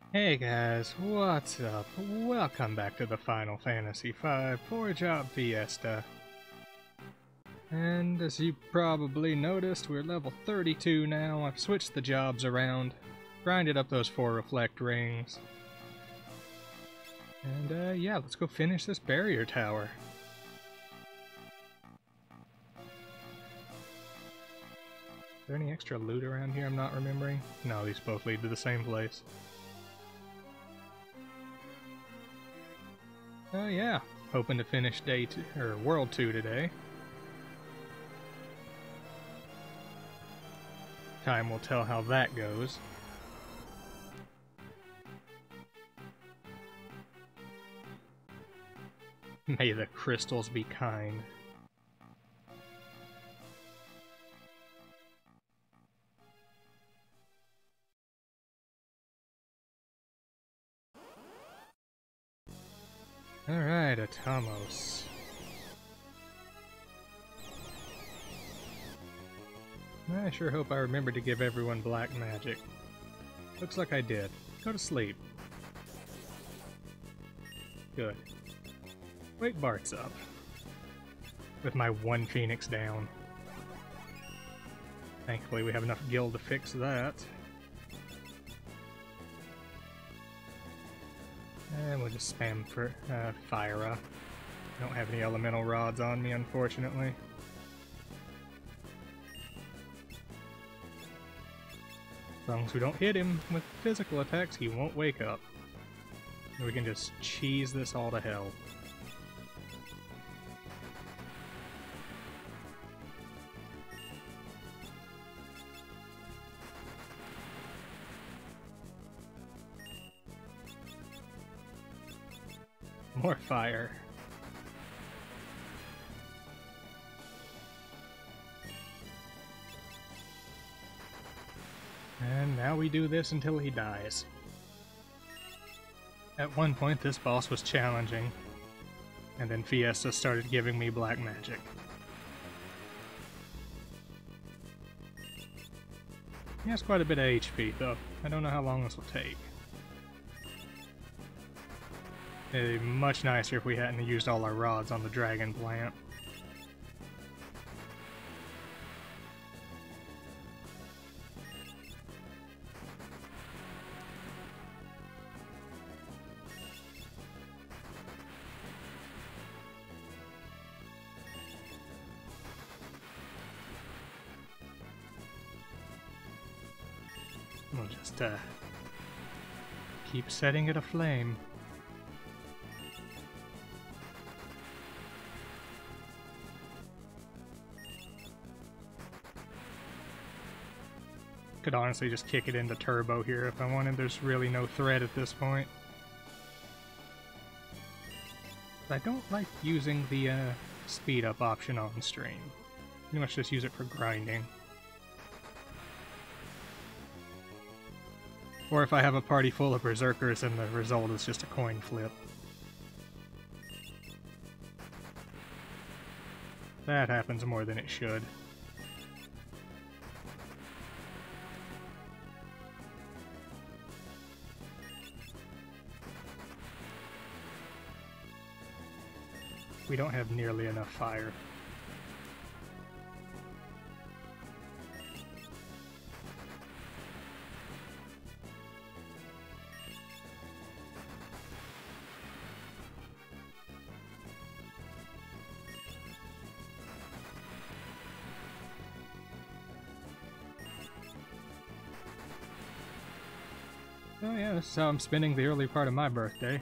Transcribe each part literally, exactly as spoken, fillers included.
Hey guys, what's up? Welcome back to the Final Fantasy five four Job Fiesta. And as you probably noticed, we're level thirty-two now. I've switched the jobs around, grinded up those four reflect rings. And uh, yeah, let's go finish this barrier tower. Is there any extra loot around here I'm not remembering? No, these both lead to the same place. Oh yeah, hoping to finish day two, or world two today. Time will tell how that goes. May the crystals be kind. Alright, Atamos. I sure hope I remembered to give everyone black magic. Looks like I did. Go to sleep. Good. Wake Bart's up. With my one Phoenix down. Thankfully we have enough gil to fix that. And we'll just spam for uh, Fyra. I don't have any elemental rods on me, unfortunately. As long as we don't hit him with physical attacks, he won't wake up. And we can just cheese this all to hell. More fire. And now we do this until he dies. At one point this boss was challenging, and then Fiesta started giving me black magic. He has quite a bit of H P though. I don't know how long this will take. It'd be much nicer if we hadn't used all our rods on the dragon plant. We'll just uh, keep setting it aflame. Could honestly just kick it into turbo here if I wanted. There's really no threat at this point. But I don't like using the uh, speed up option on stream. Pretty much just use it for grinding. Or if I have a party full of berserkers and the result is just a coin flip. That happens more than it should. We don't have nearly enough fire. Oh yeah, this is how I'm spending the early part of my birthday.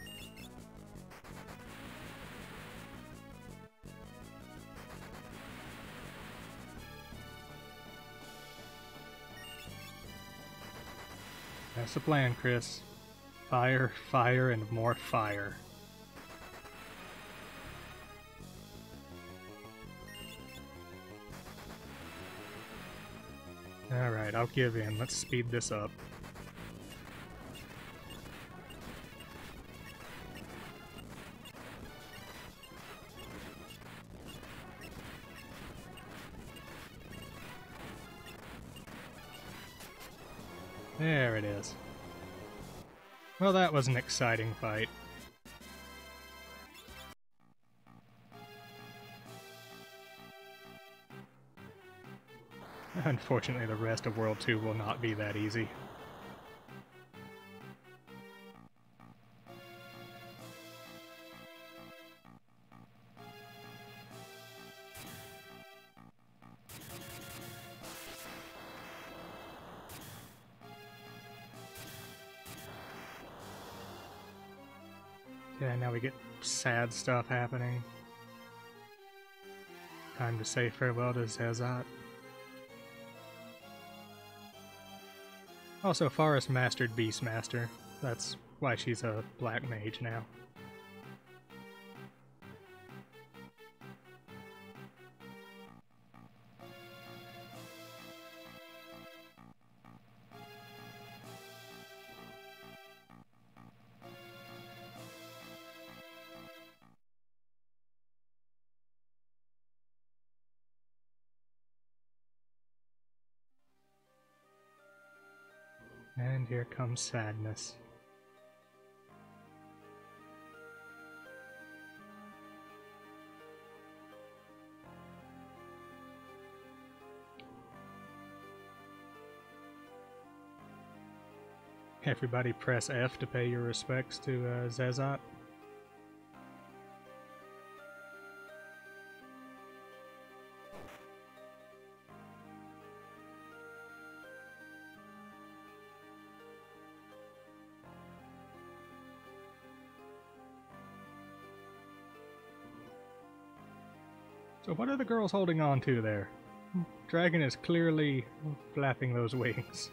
That's the plan, Chris. Fire, fire, and more fire. Alright, I'll give in. Let's speed this up. There it is. Well, that was an exciting fight. Unfortunately, the rest of World two will not be that easy. Yeah, now we get sad stuff happening. Time to say farewell to Zezat. Also, Forest mastered Beastmaster. That's why she's a black mage now. And here comes sadness. Everybody press F to pay your respects to uh, Zezat. So what are the girls holding on to there? Dragon is clearly flapping those wings.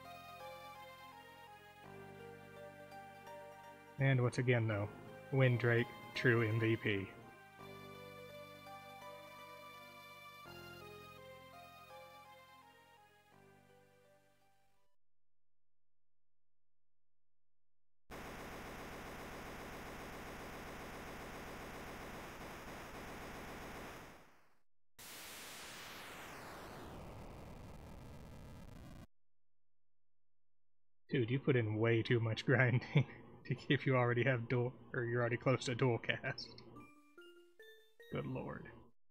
And once again though, Windrake, true M V P. Dude, you put in way too much grinding to if you already have dual, or you're already close to dual cast. Good lord.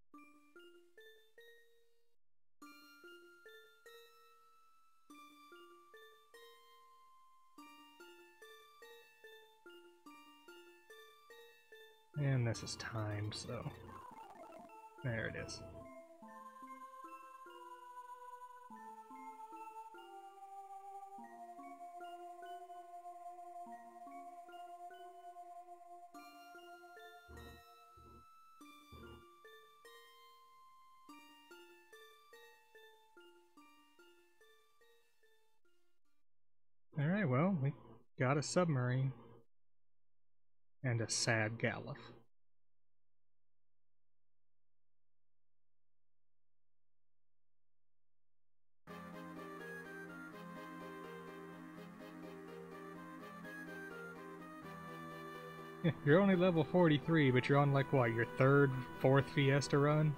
And this is timed, so there it is. Alright, well, we got a submarine. And a sad Galuf. Yeah, you're only level forty-three, but you're on like what, your third, fourth Fiesta run?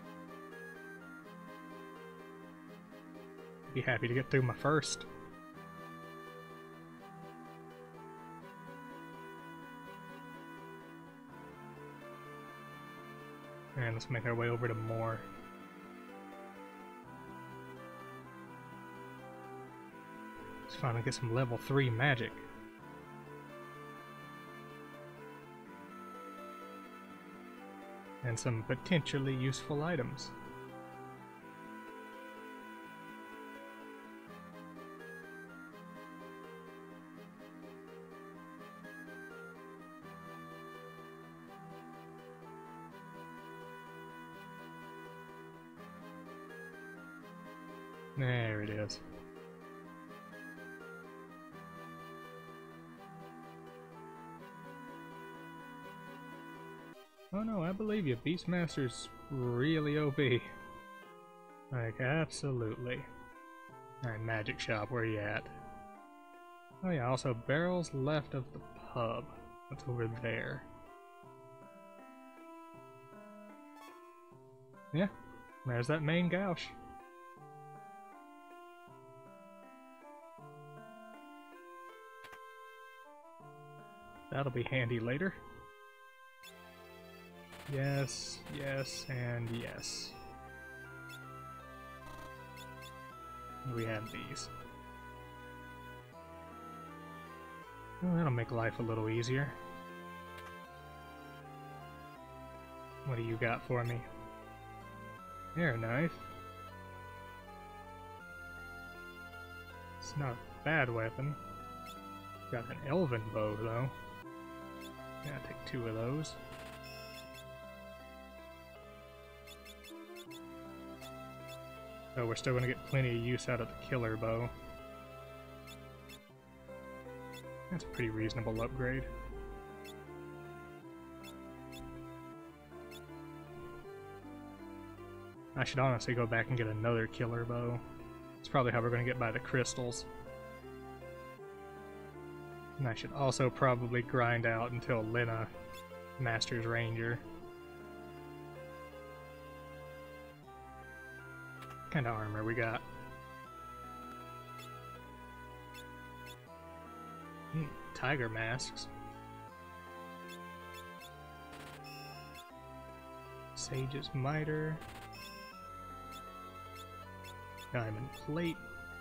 Be happy to get through my first. And let's make our way over to Moor. Let's finally get some level three magic. And some potentially useful items. There it is. Oh no, I believe you. Beastmaster's really O P. Like, absolutely. Alright, Magic Shop, where you at? Oh yeah, also barrels left of the pub. What's over there? Yeah, there's that main gouge. That'll be handy later. Yes, yes, and yes. We have these. Well, that'll make life a little easier. What do you got for me? Air knife. It's not a bad weapon. Got an elven bow though. Gotta take two of those. So we're still gonna get plenty of use out of the killer bow. That's a pretty reasonable upgrade. I should honestly go back and get another killer bow. It's probably how we're going to get by the crystals. And I should also probably grind out until Lena Master's Ranger. What kind of armor we got? Hmm, tiger masks. Sage's Miter. Diamond plate.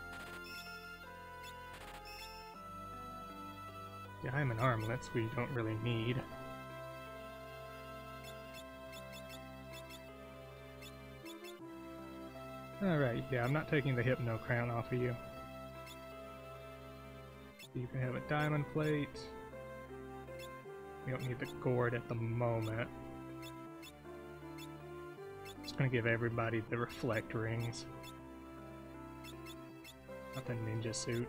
Diamond armlets we don't really need. Alright, yeah, I'm not taking the Hypno Crown off of you. You can have a diamond plate. We don't need the gourd at the moment. Just gonna give everybody the reflect rings. Not the ninja suit.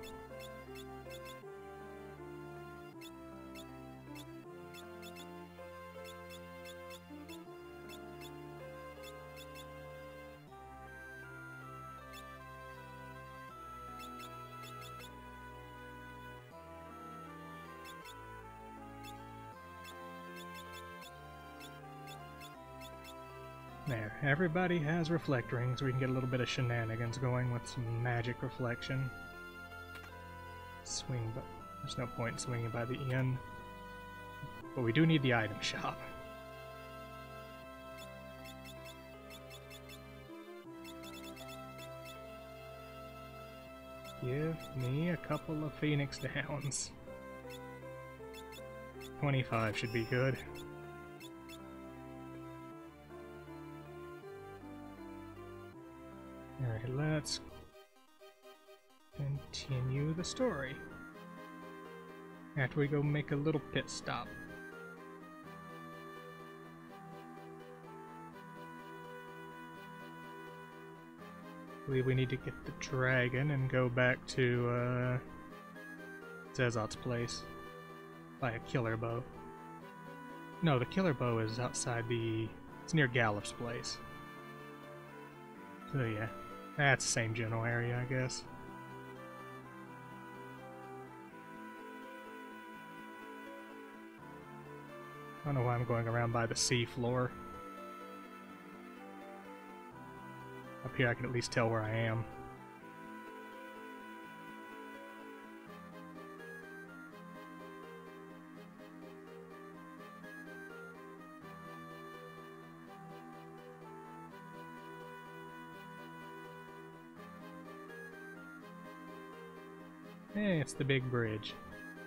There, everybody has reflect rings. We can get a little bit of shenanigans going with some magic reflection. Swing, but there's no point in swinging by the inn. But we do need the item shop. Give me a couple of Phoenix Downs. twenty-five should be good. Alright, let's continue the story. After we go make a little pit stop. I believe we need to get the dragon and go back to uh, Zezot's place. Buy a killer bow. No, the killer bow is outside the... it's near Gallup's place. So yeah, that's the same general area, I guess. I don't know why I'm going around by the sea floor. Up here I can at least tell where I am. Hey, it's the big bridge.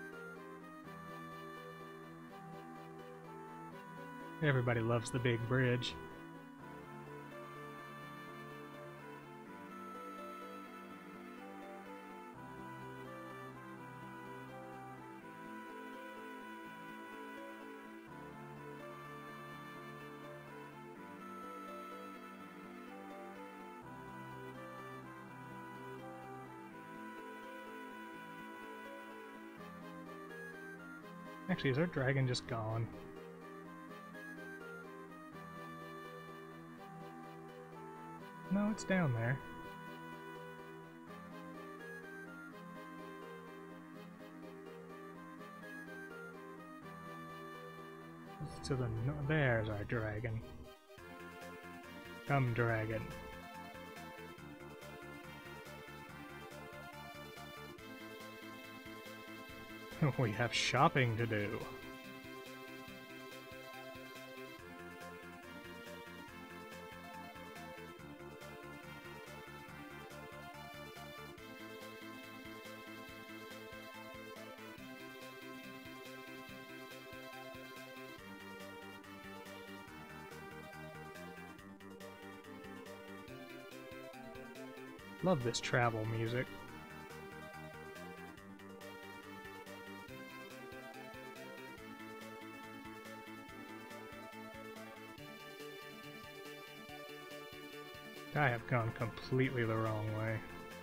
Everybody loves the big bridge. Actually, is our dragon just gone? No, it's down there. To the no there's our dragon. Come, dragon. We have shopping to do. Love this travel music. I have gone completely the wrong way.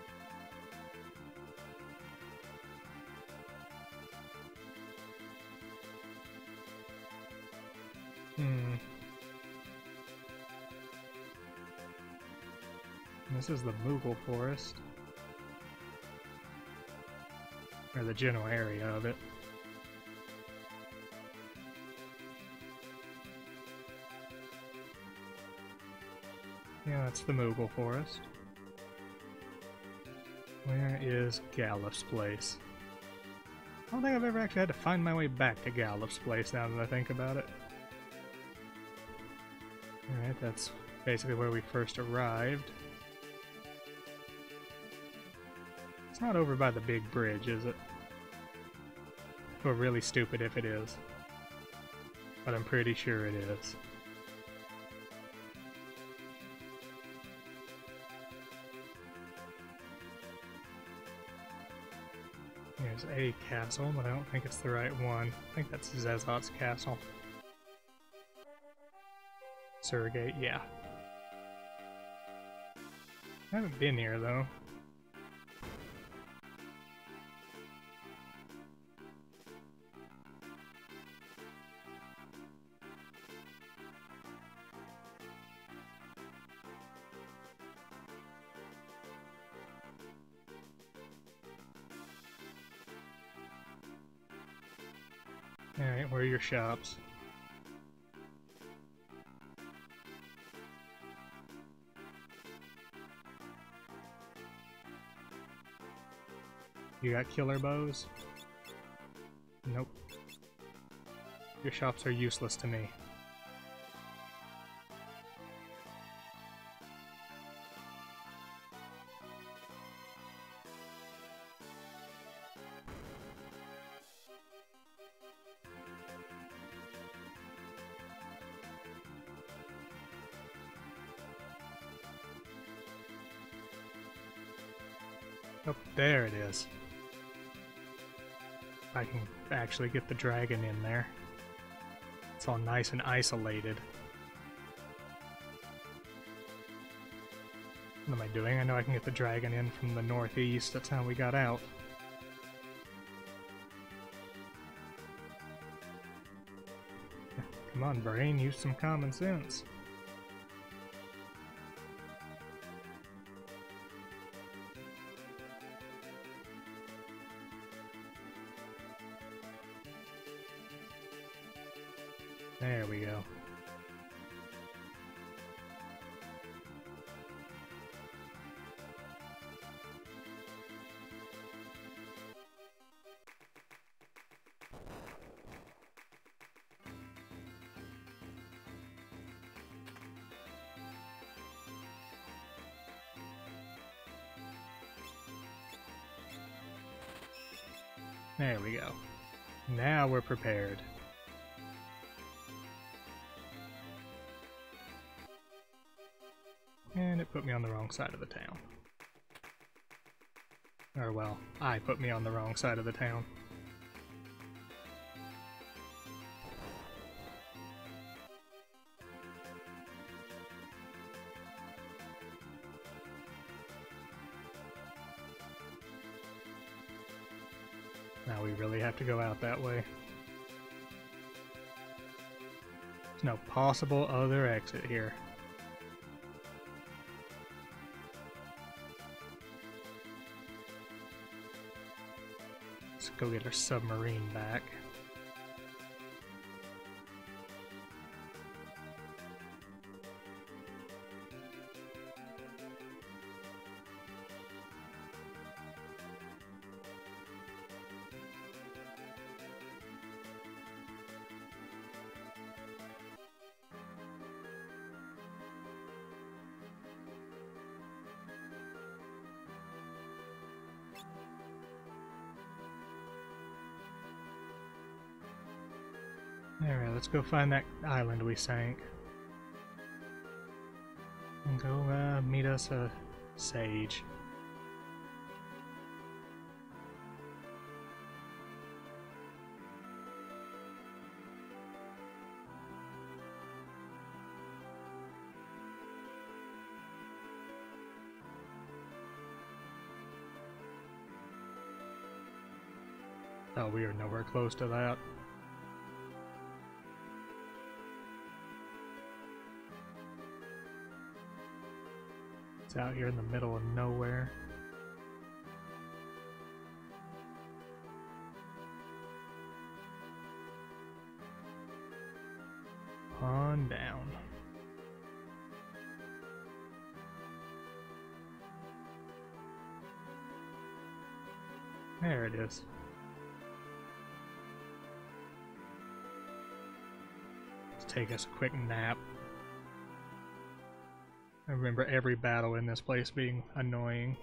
Hmm. This is the Moogle Forest. Or the general area of it. Yeah, that's the Moogle Forest. Where is Galuf's place? I don't think I've ever actually had to find my way back to Galuf's place now that I think about it. Alright, that's basically where we first arrived. It's not over by the big bridge, is it? Or really stupid if it is. But I'm pretty sure it is. There's a castle, but I don't think it's the right one. I think that's Zezot's castle. Surrogate, yeah. I haven't been here, though. Alright, where are your shops? You got killer bows? Nope. Your shops are useless to me. Oh, there it is. I can actually get the dragon in there. It's all nice and isolated. What am I doing? I know I can get the dragon in from the northeast. That's how we got out. Come on, brain, use some common sense. There we go. There we go. Now we're prepared. And it put me on the wrong side of the town. Or well, I put me on the wrong side of the town. Now we really have to go out that way. There's no possible other exit here. Let's go get our submarine back. Alright, let's go find that island we sank. And go uh, meet us a sage. Oh, we are nowhere close to that. It's out here in the middle of nowhere. On down. There it is. Let's take us a quick nap. I remember every battle in this place being annoying.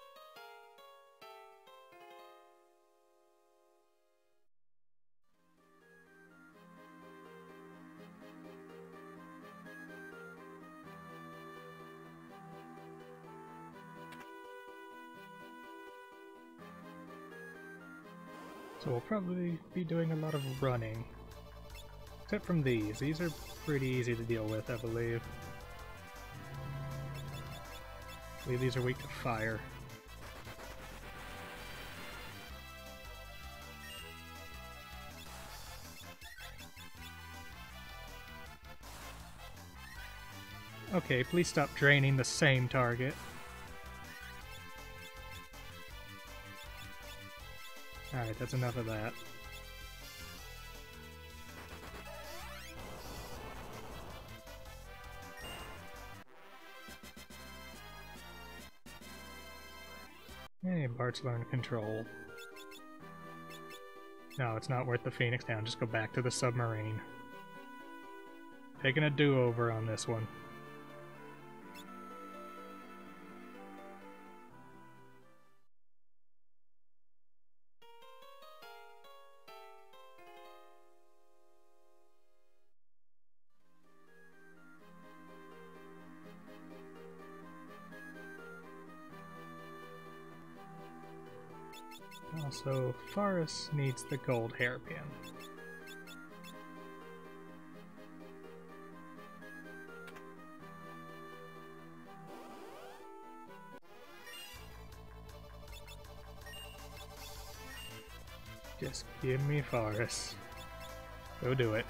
So we'll probably be doing a lot of running. Except from these. These are pretty easy to deal with, I believe. I believe these are weak to fire. Okay, please stop draining the same target. Alright, that's enough of that. Hey, Bart's learned control. No, it's not worth the Phoenix down, just go back to the submarine. Taking a do-over on this one. Also, Faris needs the gold hairpin. Just give me Faris. Go do it.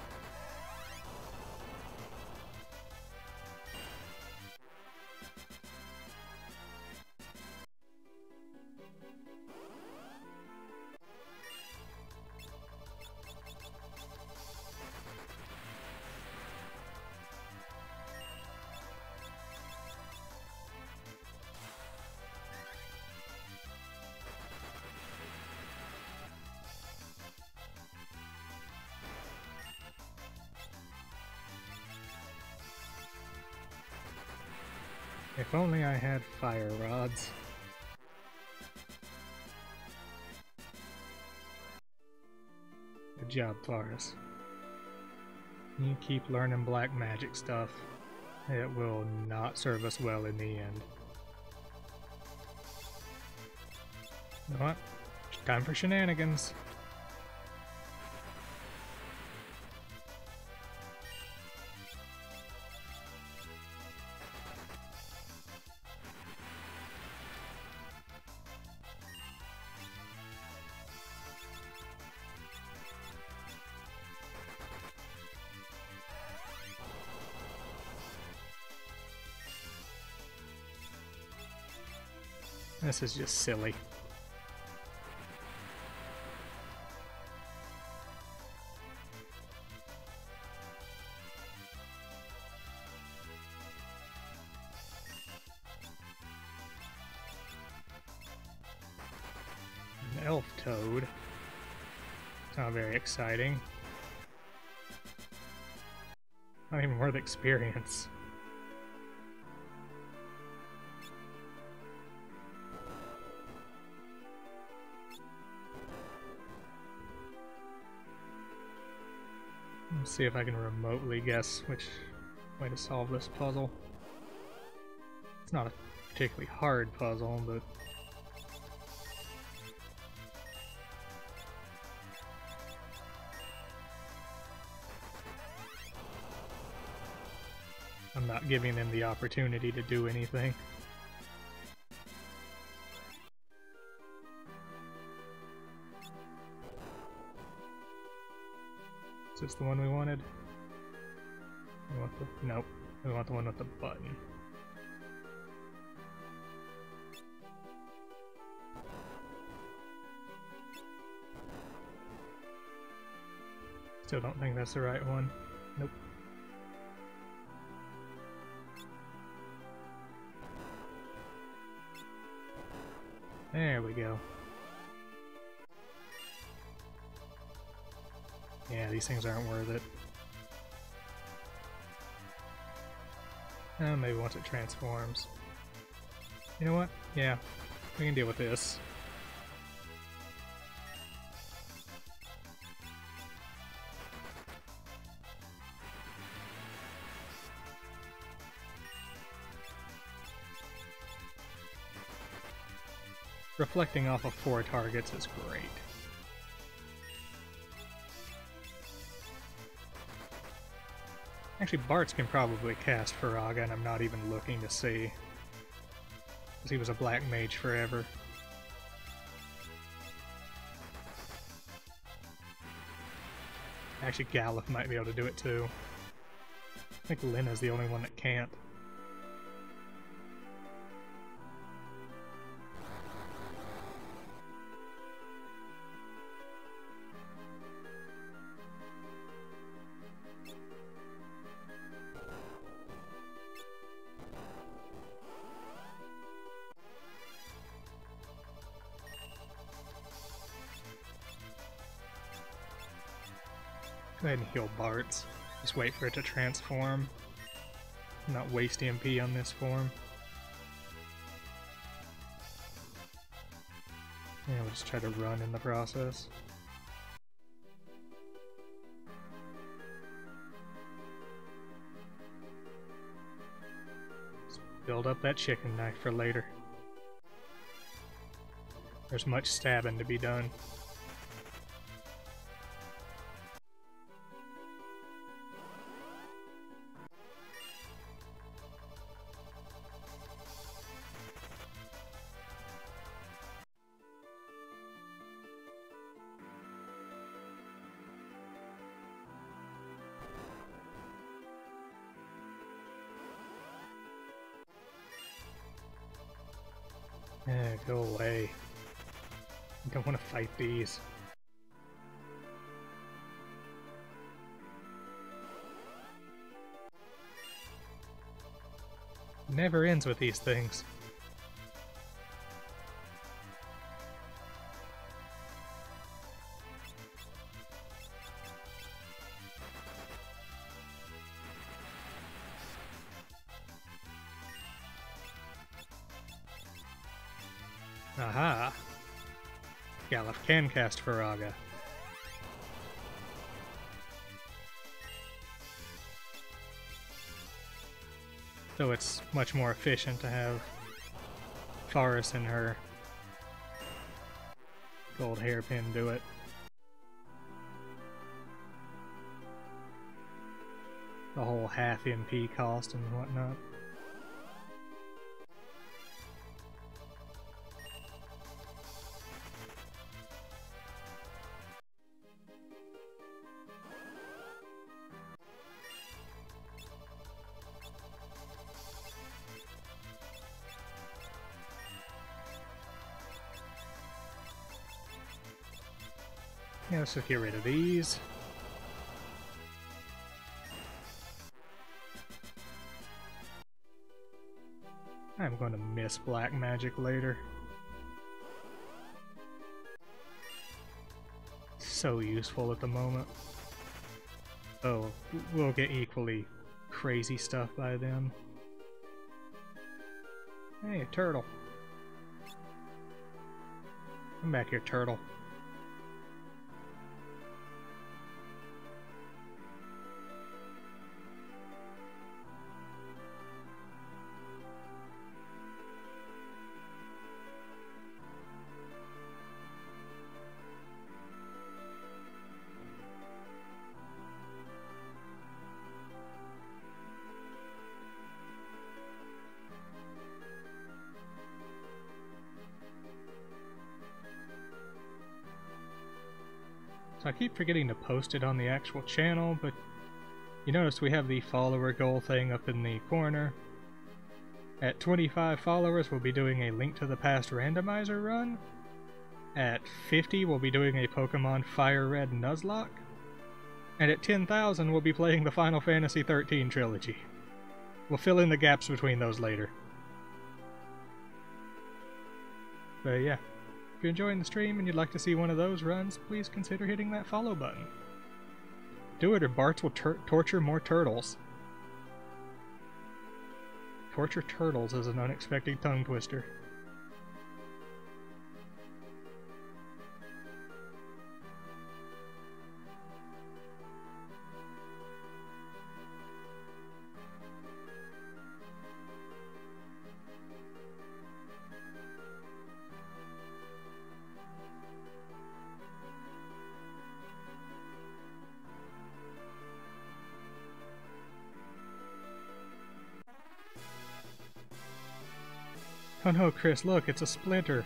If only I had fire rods. Good job, Faris. You keep learning black magic stuff. It will not serve us well in the end. You know what? Time for shenanigans. This is just silly. An elf toad. It's not very exciting. Not even worth experience. Let's see if I can remotely guess which way to solve this puzzle. It's not a particularly hard puzzle, but I'm not giving them the opportunity to do anything. Is this the one we wanted? We want the, nope. We want the one with the button. Still don't think that's the right one. Nope. There we go. Yeah, these things aren't worth it. Oh, maybe once it transforms. You know what? Yeah, we can deal with this. Reflecting off of four targets is great. Actually, Bartz can probably cast Firaga, and I'm not even looking to see. Because he was a black mage forever. Actually, Galuf might be able to do it too. I think Lena's the only one that can't. Go ahead and heal Bartz. Just wait for it to transform. Not waste E M P on this form. Yeah, we'll just try to run in the process. Just build up that chicken knife for later. There's much stabbing to be done. Yeah, go away. I don't want to fight these. Never ends with these things. Aha! Galuf can cast Firaga. So it's much more efficient to have Faris and her gold hairpin do it. The whole half M P cost and whatnot. Yeah, let's just get rid of these. I'm going to miss black magic later. So useful at the moment. Oh, we'll get equally crazy stuff by then. Hey, turtle. Come back here, turtle. So I keep forgetting to post it on the actual channel, but you notice we have the follower goal thing up in the corner. At twenty-five followers, we'll be doing a Link to the Past randomizer run. At fifty, we'll be doing a Pokemon Fire Red Nuzlocke. And at ten thousand, we'll be playing the Final Fantasy thirteen trilogy. We'll fill in the gaps between those later. But yeah, if you're enjoying the stream and you'd like to see one of those runs, please consider hitting that follow button. Do it or Bartz will torture more turtles. Torture turtles is an unexpected tongue twister. Oh no, Chris, look, it's a splinter.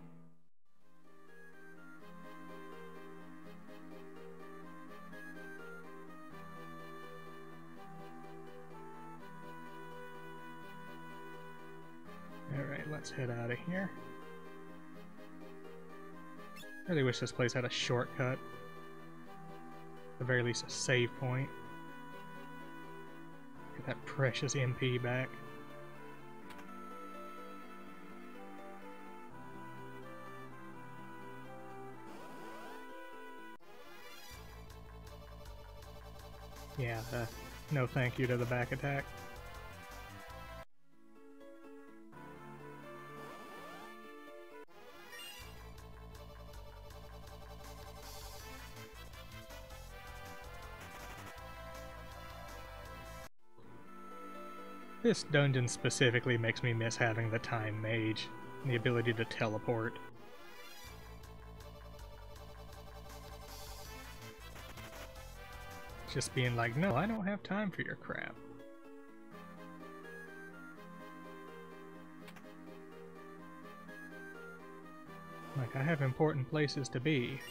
Alright, let's head out of here. I really wish this place had a shortcut. At the very least, a save point. Get that precious M P back. Yeah, uh, no thank you to the back attack. This dungeon specifically makes me miss having the Time Mage and the ability to teleport. Just being like, no, I don't have time for your crap. Like, I have important places to be.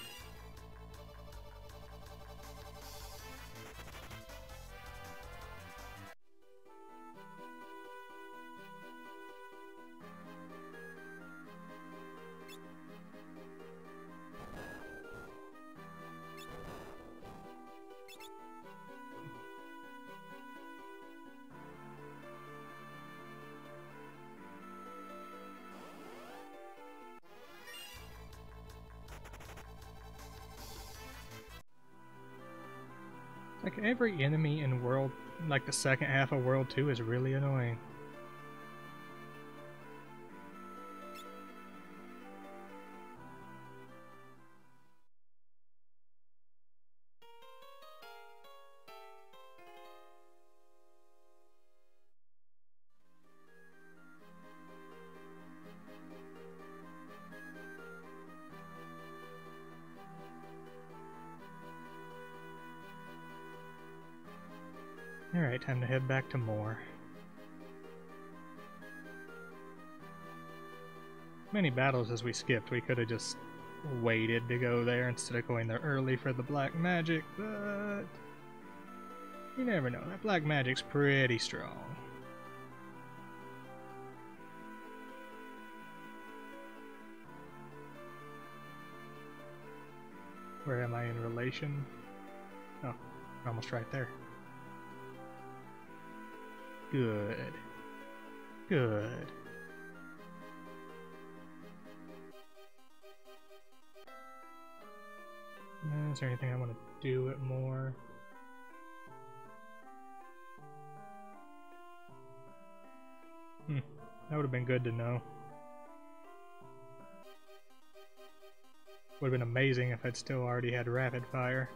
Like, every enemy in World, like the second half of World two is really annoying. Alright, time to head back to Moore. Many battles as we skipped, we could have just waited to go there instead of going there early for the black magic, but you never know, that black magic's pretty strong. Where am I in relation? Oh, we're almost right there. Good. Good. Uh, is there anything I want to do it more? Hmm. That would have been good to know. Would have been amazing if I'd still already had rapid fire.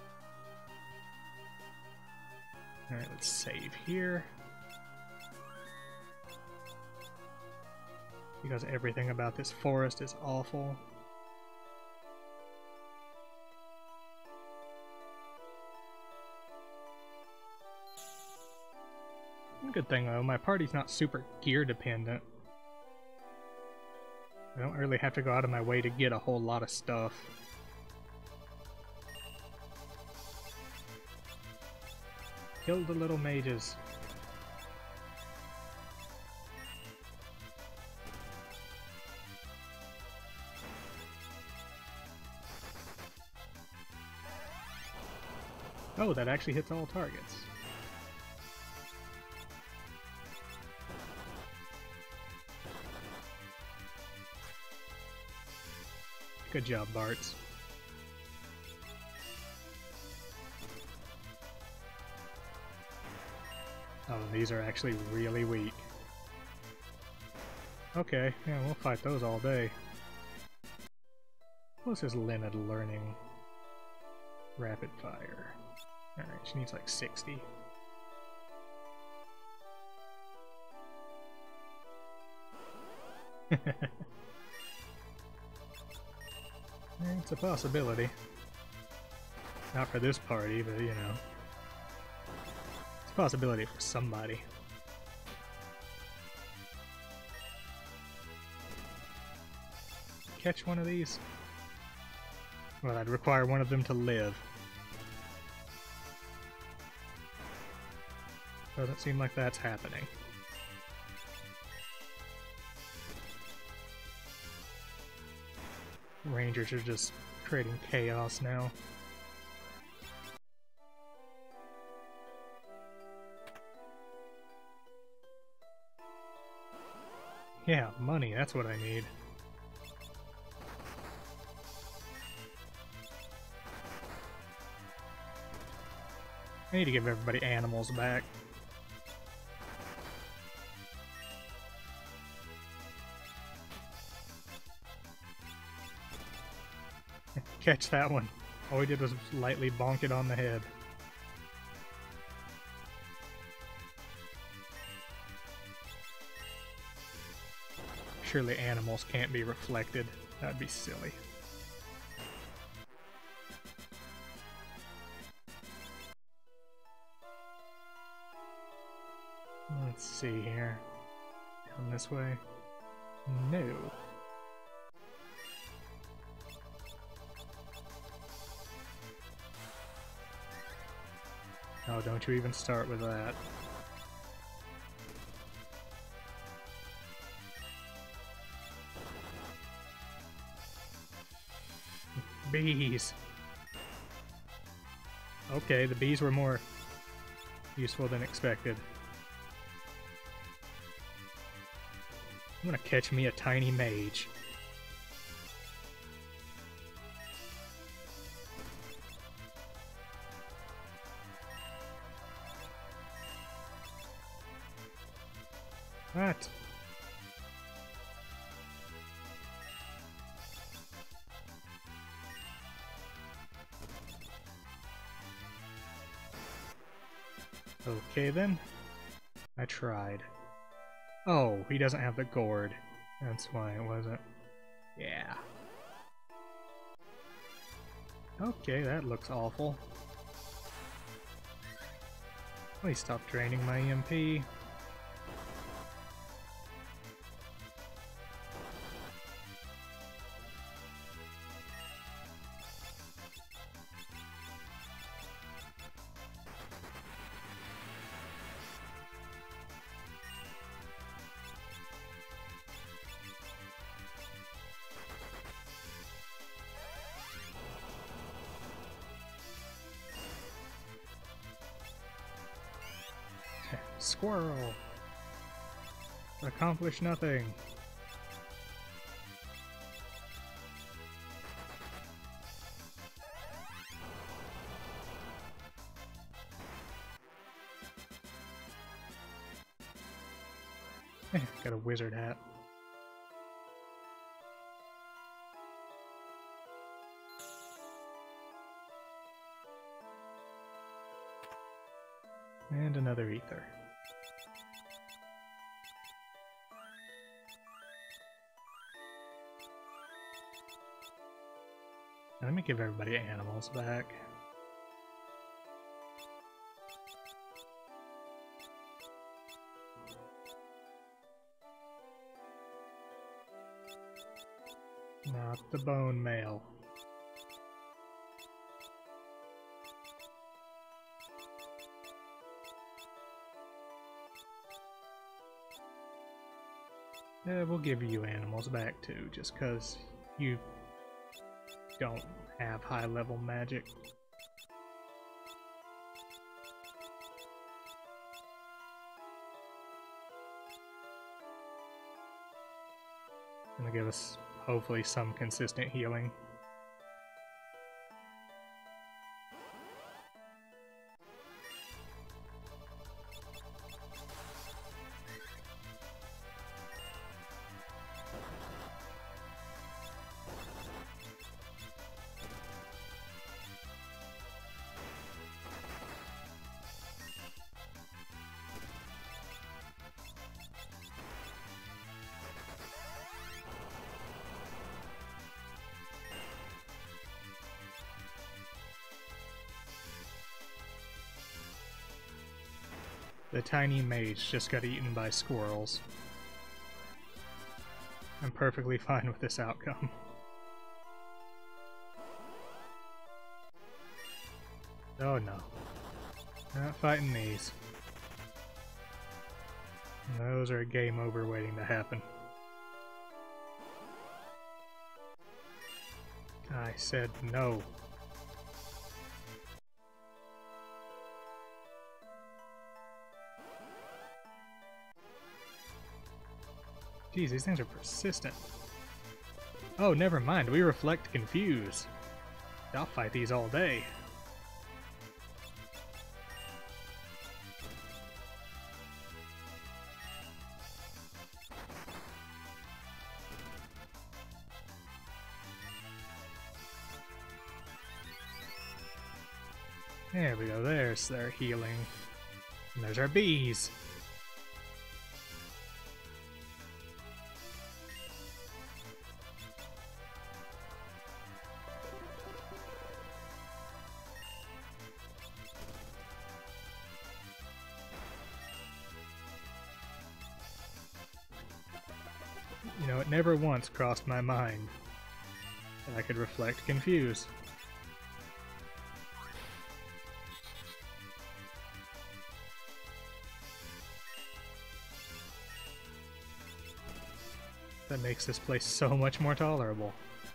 Alright, let's save here. Because everything about this forest is awful. Good thing though, my party's not super gear dependent. I don't really have to go out of my way to get a whole lot of stuff. Kill the little mages. Oh, that actually hits all targets. Good job, Bartz. Oh, these are actually really weak. Okay, yeah, we'll fight those all day. What's his limit learning? Rapid fire. Alright, she needs like sixty. It's a possibility. Not for this party, but you know. It's a possibility for somebody. Catch one of these? Well, I'd require one of them to live. Doesn't seem like that's happening. Rangers are just creating chaos now. Yeah, money, that's what I need. I need to give everybody animals back. Catch that one. All we did was lightly bonk it on the head. Surely animals can't be reflected. That'd be silly. Let's see here. Down this way? No. Oh, don't you even start with that. Bees! Okay, the bees were more useful than expected. I'm gonna catch me a tiny mage. What? Okay then. I tried. Oh, he doesn't have the gourd. That's why it wasn't. Yeah. Okay, that looks awful. Please stop draining my E M P. Squirrel! Accomplish nothing. Got a wizard hat. And another ether. Let me give everybody animals back. Not the bone mail. Yeah, we'll give you animals back too, just because you don't have high level magic. Gonna give us hopefully some consistent healing. The tiny mage just got eaten by squirrels. I'm perfectly fine with this outcome. Oh no. Not fighting these. Those are a game over waiting to happen. I said no. Geez, these things are persistent. Oh, never mind. We reflect confuse. I'll fight these all day. There we go. There's their healing. And there's our bees. You know, it never once crossed my mind that I could reflect confuse. That makes this place so much more tolerable.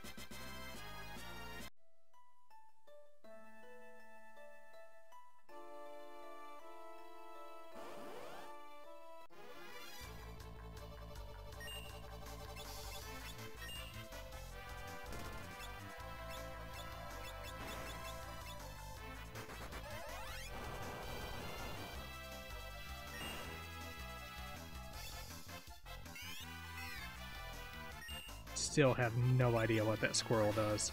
Still have no idea what that squirrel does.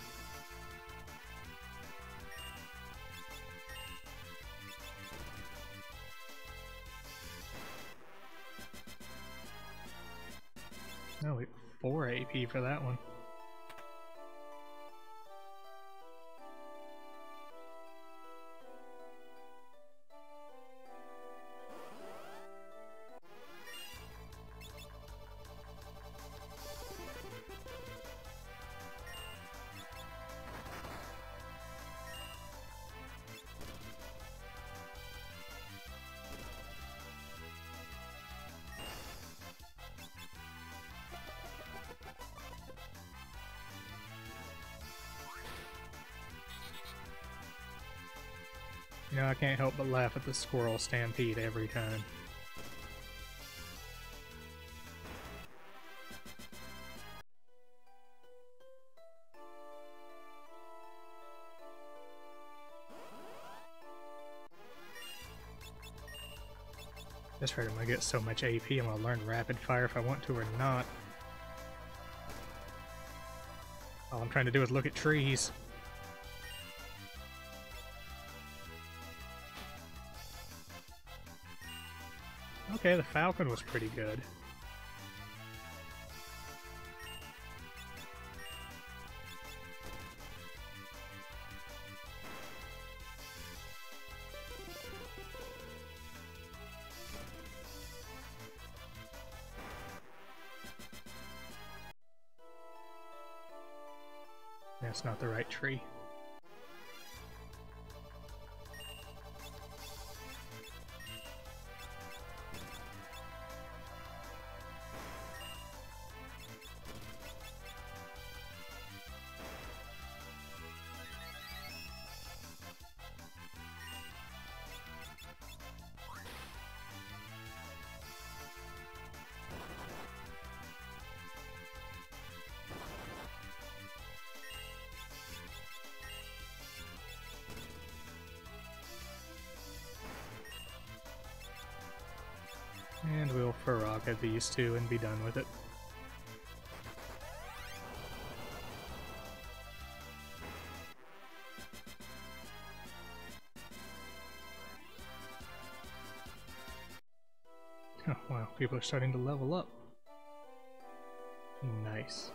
Oh, we four A P for that one. You know, I can't help but laugh at the squirrel stampede every time. That's right, I'm gonna get so much A P, I'm gonna learn rapid fire if I want to or not. All I'm trying to do is look at trees. Okay, the falcon was pretty good. That's not the right tree. at these two and be done with it. Oh wow, people are starting to level up. Nice.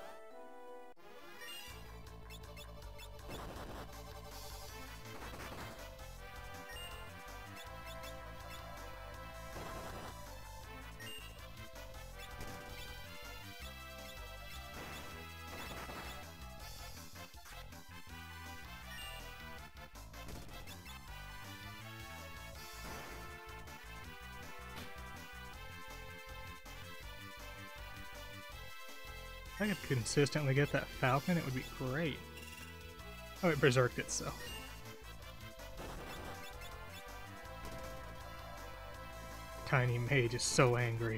If I could consistently get that falcon, it would be great. Oh, it berserked itself. Tiny mage is so angry.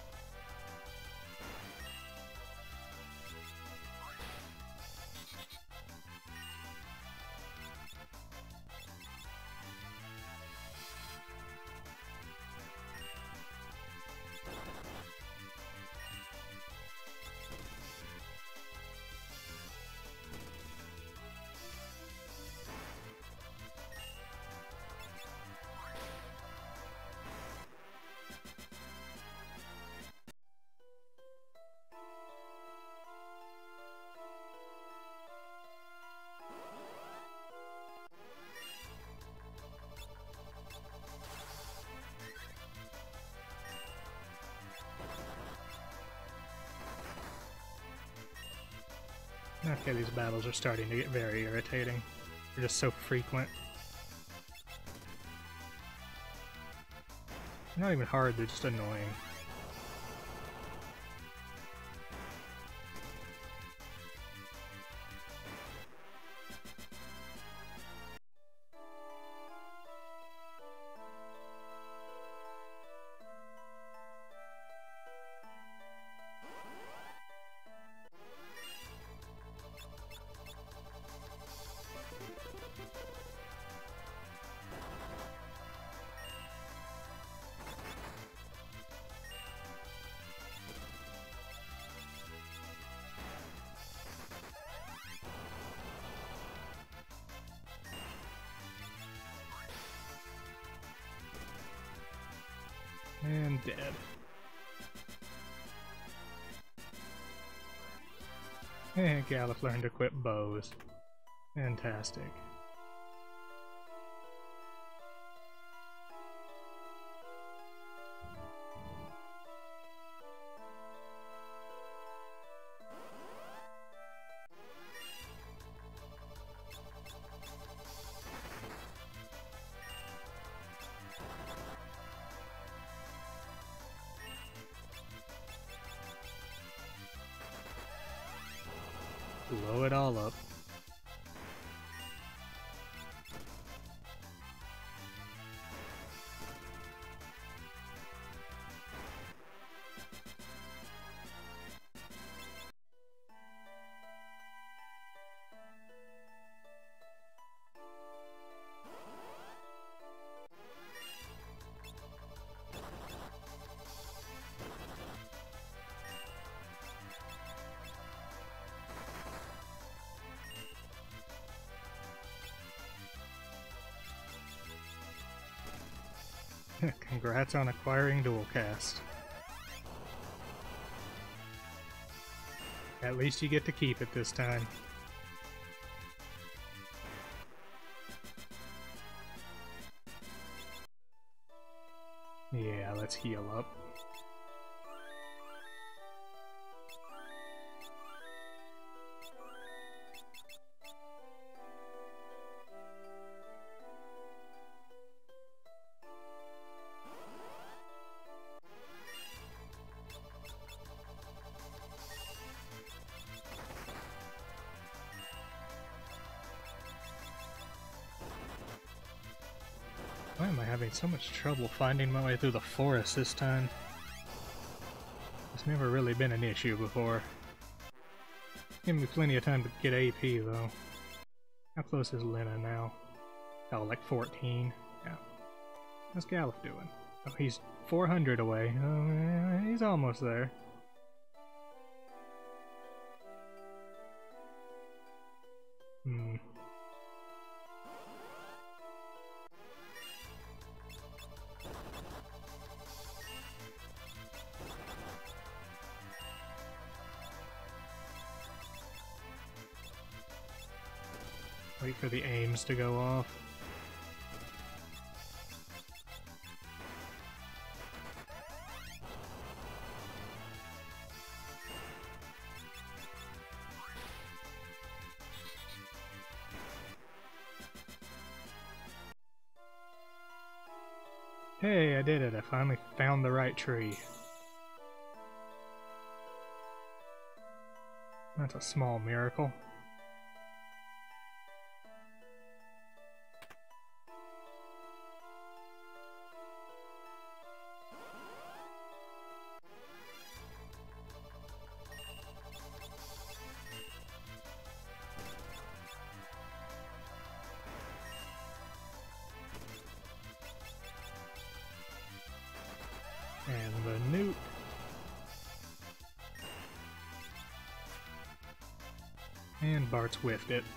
Okay, these battles are starting to get very irritating. They're just so frequent. They're not even hard, they're just annoying. And dead. And Galuf learned to equip bows. Fantastic. Blow it all up. Congrats on acquiring Dualcast. At least you get to keep it this time. Yeah, let's heal up. Why am I having so much trouble finding my way through the forest this time? It's never really been an issue before. Give me plenty of time to get A P though. How close is Lena now? Oh, like fourteen? Yeah. How's Galuf doing? Oh, he's four hundred away. Uh, he's almost there. Hmm. Wait for the aims to go off. Hey, I did it. I finally found the right tree. That's a small miracle. And the newt. And Bart's whiffed it.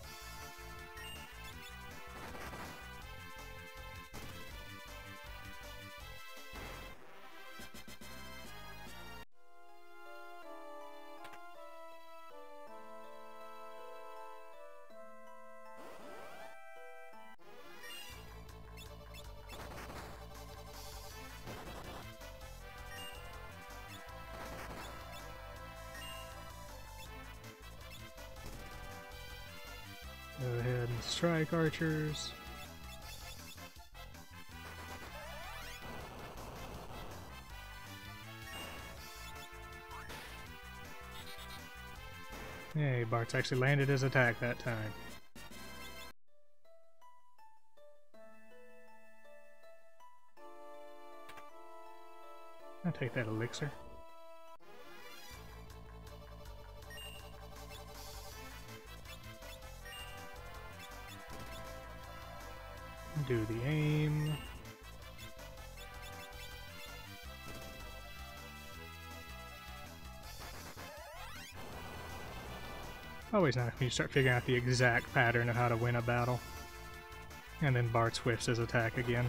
Go ahead and strike archers. Hey, Bart's actually landed his attack that time. I'll take that elixir. Do the aim. Always nice when you start figuring out the exact pattern of how to win a battle. And then Bart whiffs his attack again.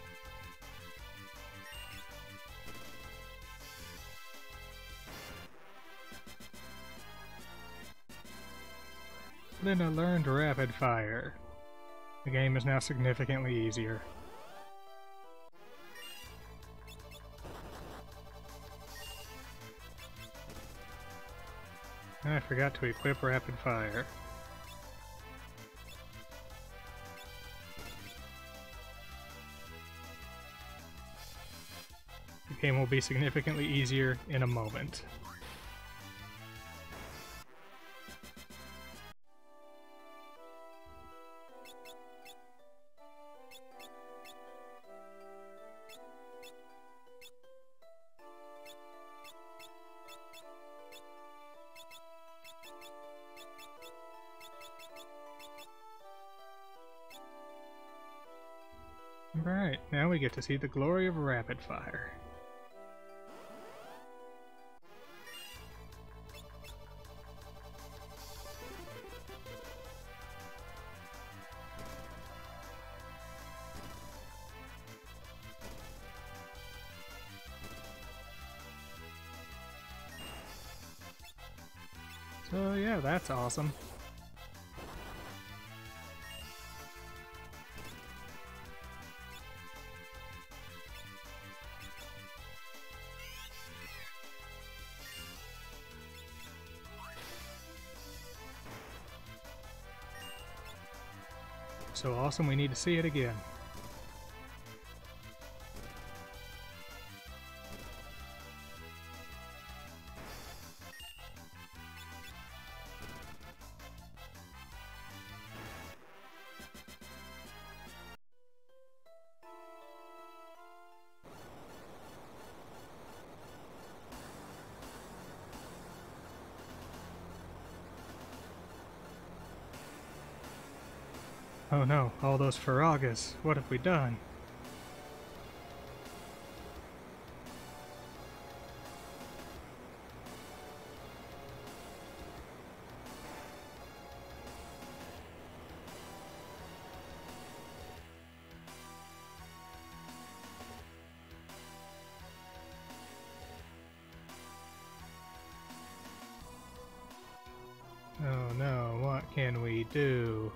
Then I learned rapid fire. The game is now significantly easier. I forgot to equip rapid fire. The game will be significantly easier in a moment. Alright, now we get to see the glory of rapid fire. So yeah, that's awesome. So awesome, we need to see it again. Oh no, all those Faragas, what have we done? no, what can we do?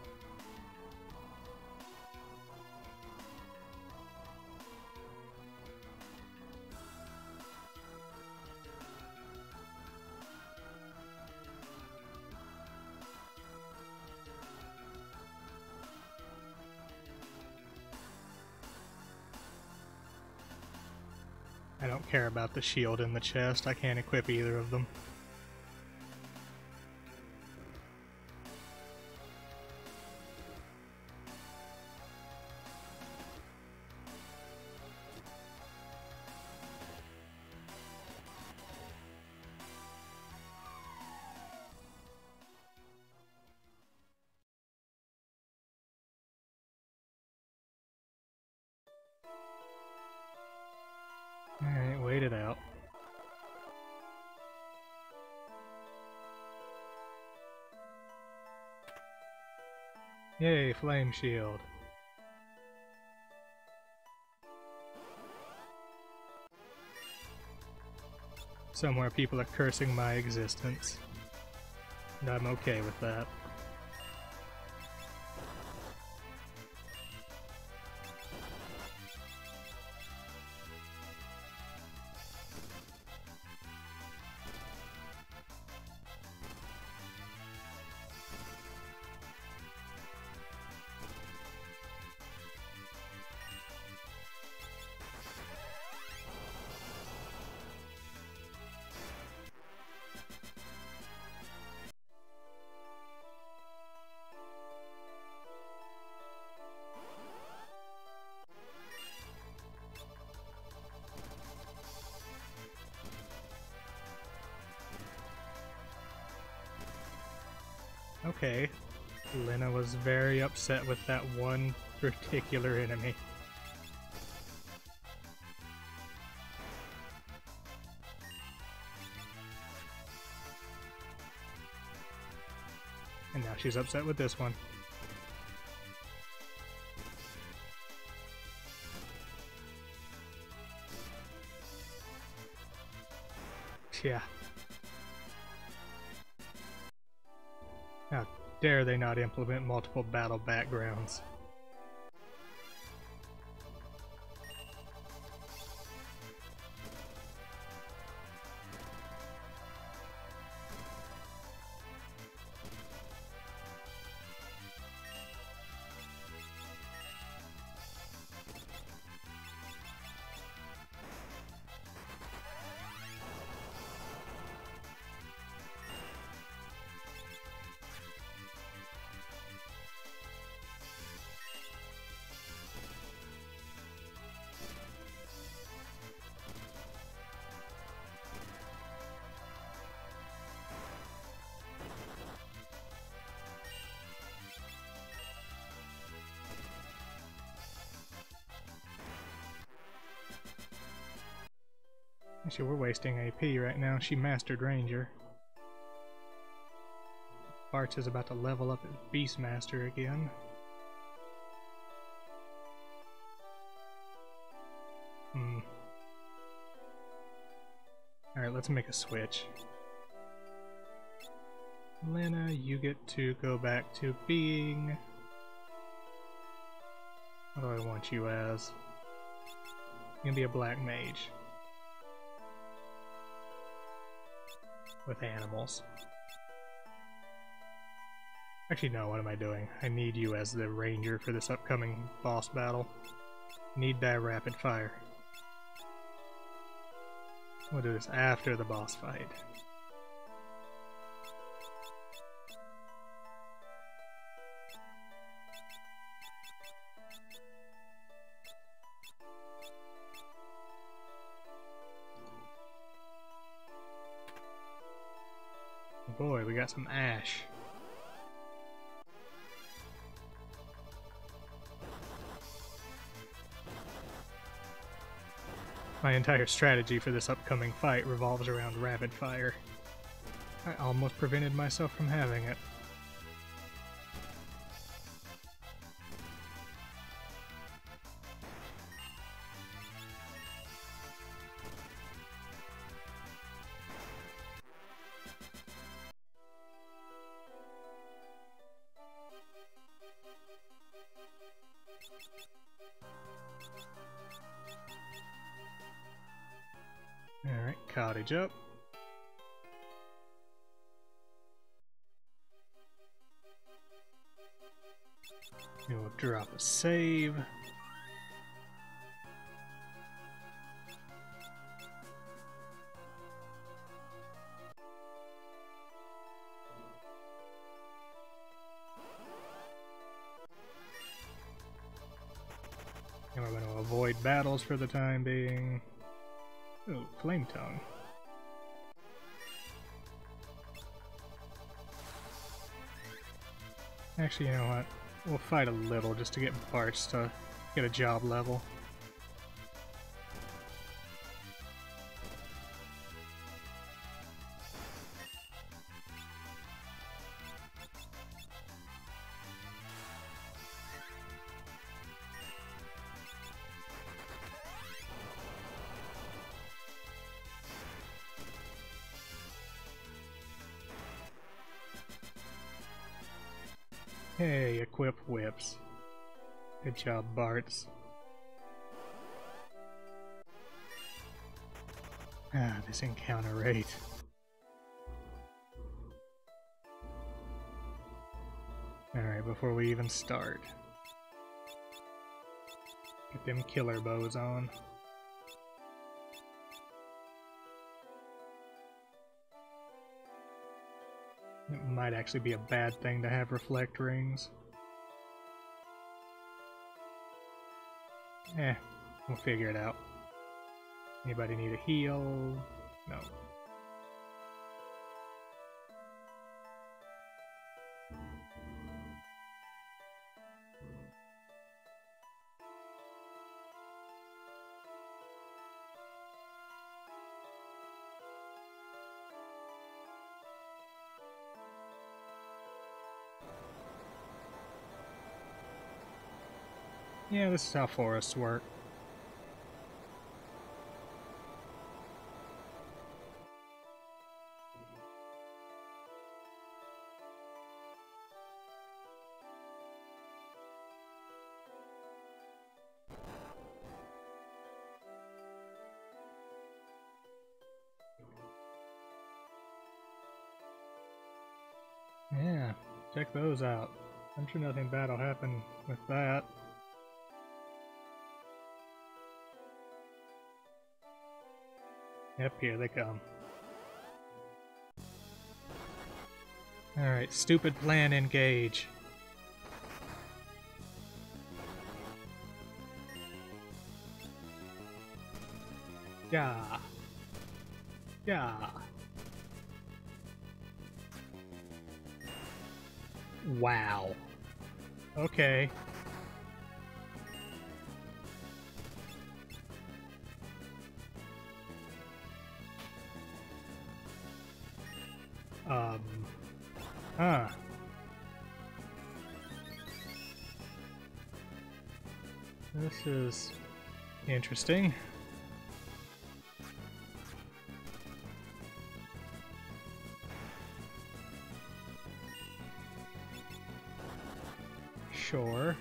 I don't care about the shield in the chest. I can't equip either of them. Alright, wait it out. Yay, flame shield. Somewhere people are cursing my existence. And I'm okay with that. Okay, Lena was very upset with that one particular enemy. And now she's upset with this one. Yeah. How dare they not implement multiple battle backgrounds? Actually, we're wasting A P right now. She mastered Ranger. Bartz is about to level up as Beastmaster again. Hmm. Alright, let's make a switch. Lena, you get to go back to being... What do I want you as? You're gonna be a black mage. With animals. Actually, no, what am I doing? I need you as the ranger for this upcoming boss battle. Need that rapid fire. We'll do this after the boss fight. Boy, we got some ash. My entire strategy for this upcoming fight revolves around rapid fire. I almost prevented myself from having it. cottage up. We'll drop a save. And we're going to avoid battles for the time being. Ooh, Flame Tongue. Actually, you know what? We'll fight a little just to get Bartz to get a job level. Hey, equip whips. Good job, Bartz. Ah, this encounter rate. Alright, before we even start. Get them killer bows on. It might actually be a bad thing to have reflect rings. Eh, we'll figure it out. Anybody need a heal? No. Yeah, this is how forests work. Yeah, check those out. I'm sure nothing bad will happen with that. Yep, here they come. Alright, stupid plan, engage. Yeah. Yeah. Wow. Okay. Um. Huh. This is interesting. Sure.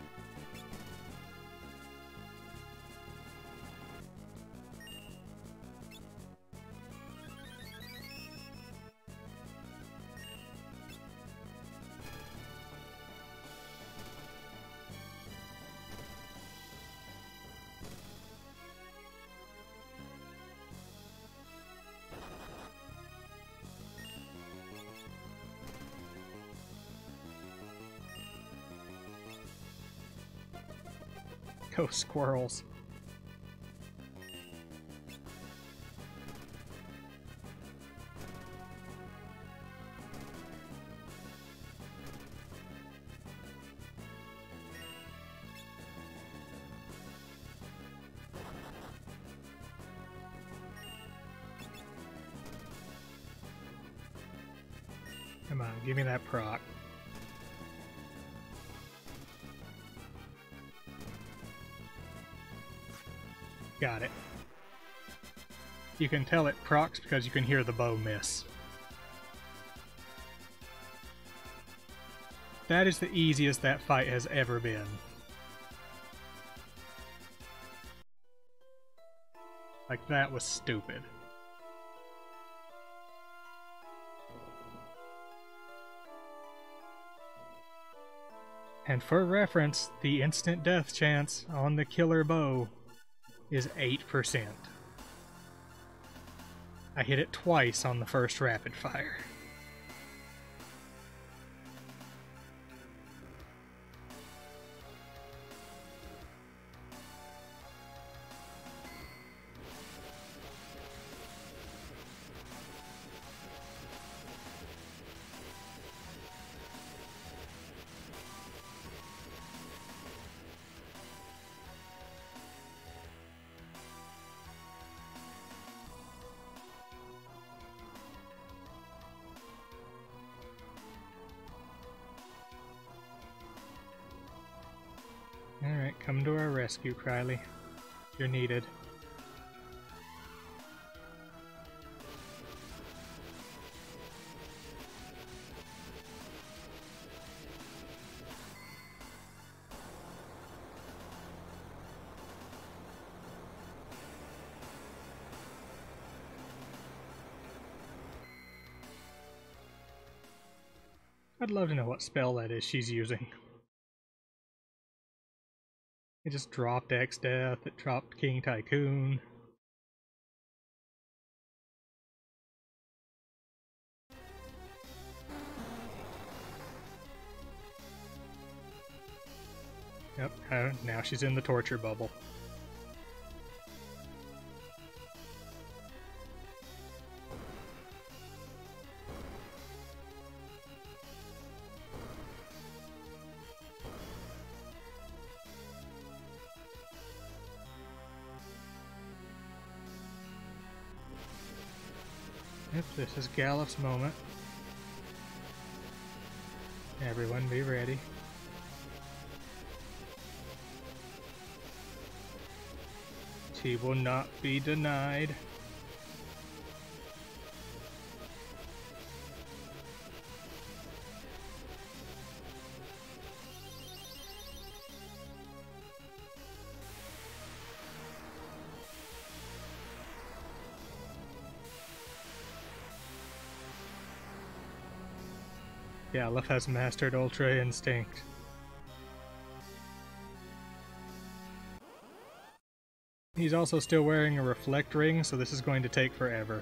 Go squirrels. Come on, give me that proc. Got it. You can tell it procs because you can hear the bow miss. That is the easiest that fight has ever been. Like, that was stupid. And for reference, the instant death chance on the killer bow is eight percent. I hit it twice on the first rapid fire. Alright, come to our rescue, Krylie. You're needed. I'd love to know what spell that is she's using. It just dropped X Death, it dropped King Tycoon. Yep, uh, now she's in the torture bubble. Yep, this is Galuf's moment. Everyone be ready. She will not be denied. Galuf has mastered Ultra Instinct. He's also still wearing a reflect ring, so this is going to take forever.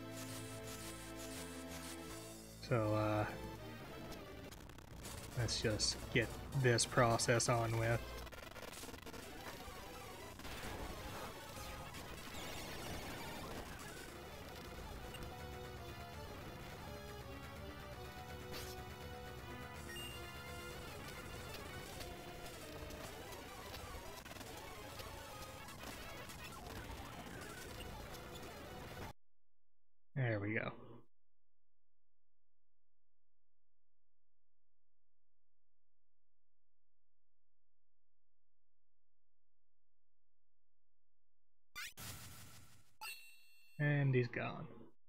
So, uh... let's just get this process on with. There we go. And he's gone.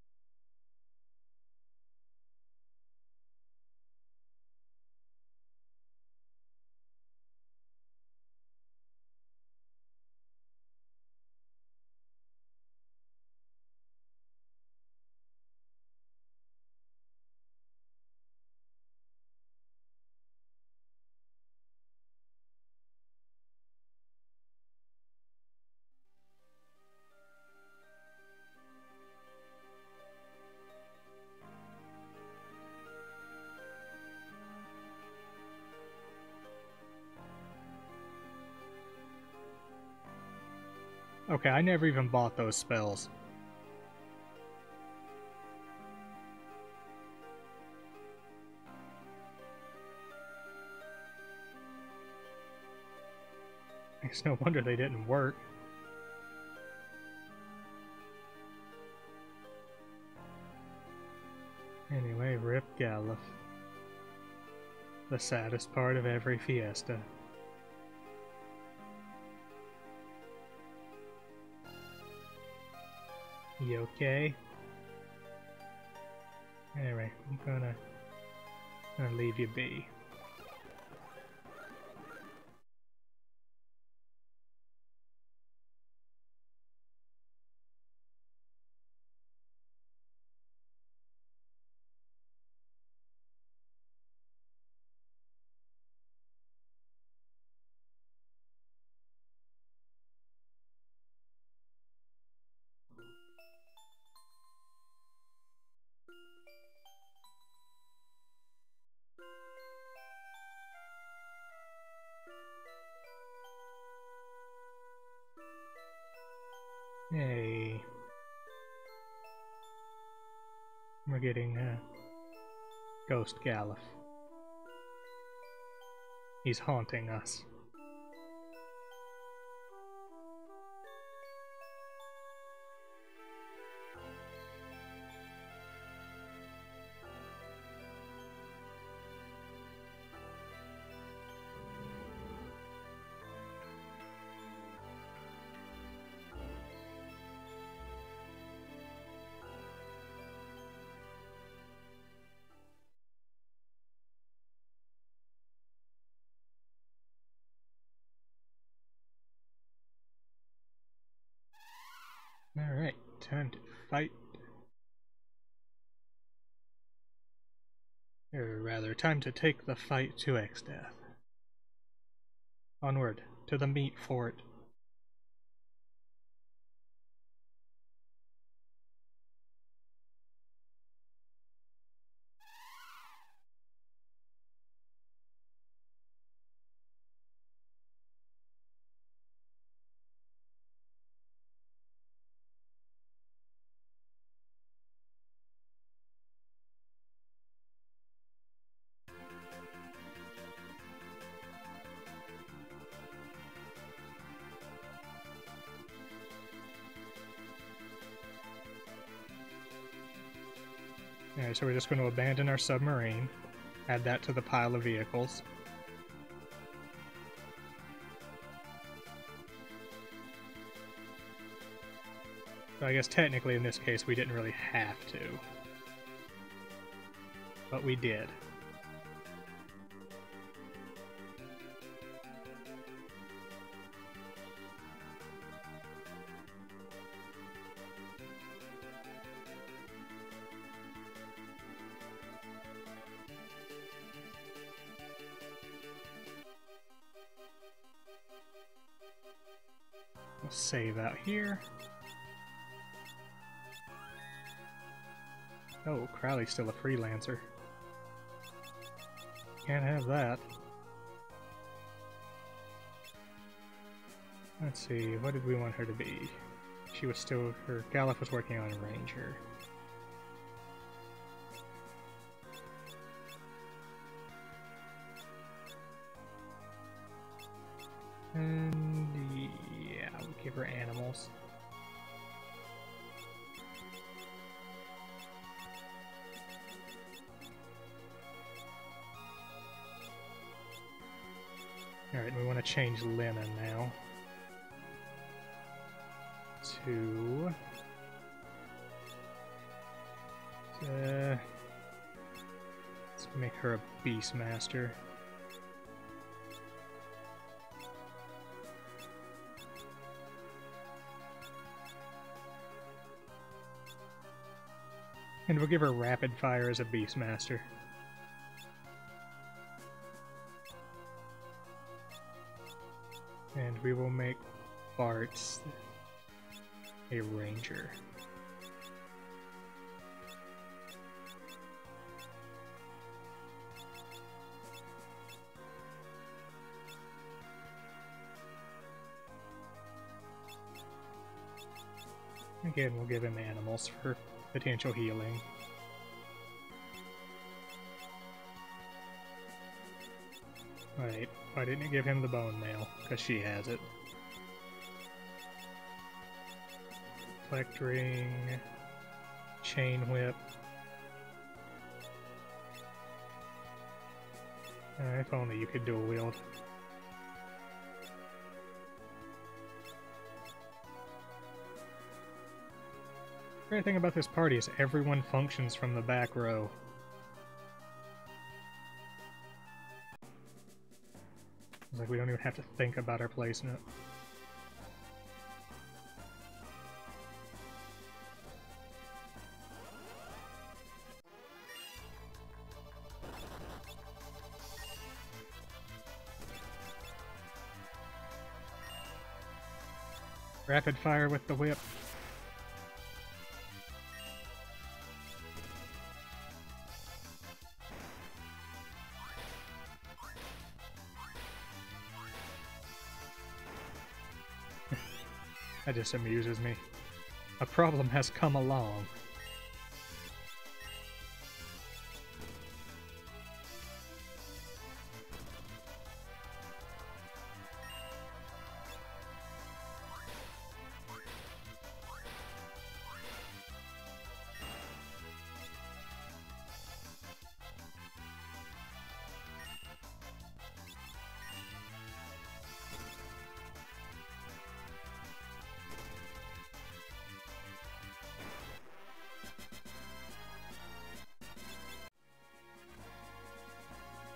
Okay, I never even bought those spells. It's no wonder they didn't work. Anyway, rip Galuf. The saddest part of every fiesta. You okay? Anyway, I'm gonna, gonna leave you be. We're getting uh, Ghost Galuf. He's haunting us. Alright, time to fight. Or rather, time to take the fight to Exdeath. Onward, to the meat fort. Alright, so we're just going to abandon our submarine, add that to the pile of vehicles. So I guess technically in this case we didn't really have to, but we did. We'll save out here. Oh, Crowley's still a freelancer. Can't have that. Let's see, what did we want her to be? She was still, her Galuf was working on a ranger. And yeah, we'll give her animals. Alright, we want to change Lena now to uh, let's make her a Beastmaster. And we'll give her Rapid Fire as a Beastmaster. And we will make Bartz a ranger. Again, we'll give him animals for potential healing. Wait, why didn't you give him the bone mail? Because she has it. Reflect ring, chain whip. Uh, if only you could dual wield. The great thing about this party is everyone functions from the back row. It's like we don't even have to think about our placement. Rapid fire with the whip. That just amuses me. A problem has come along.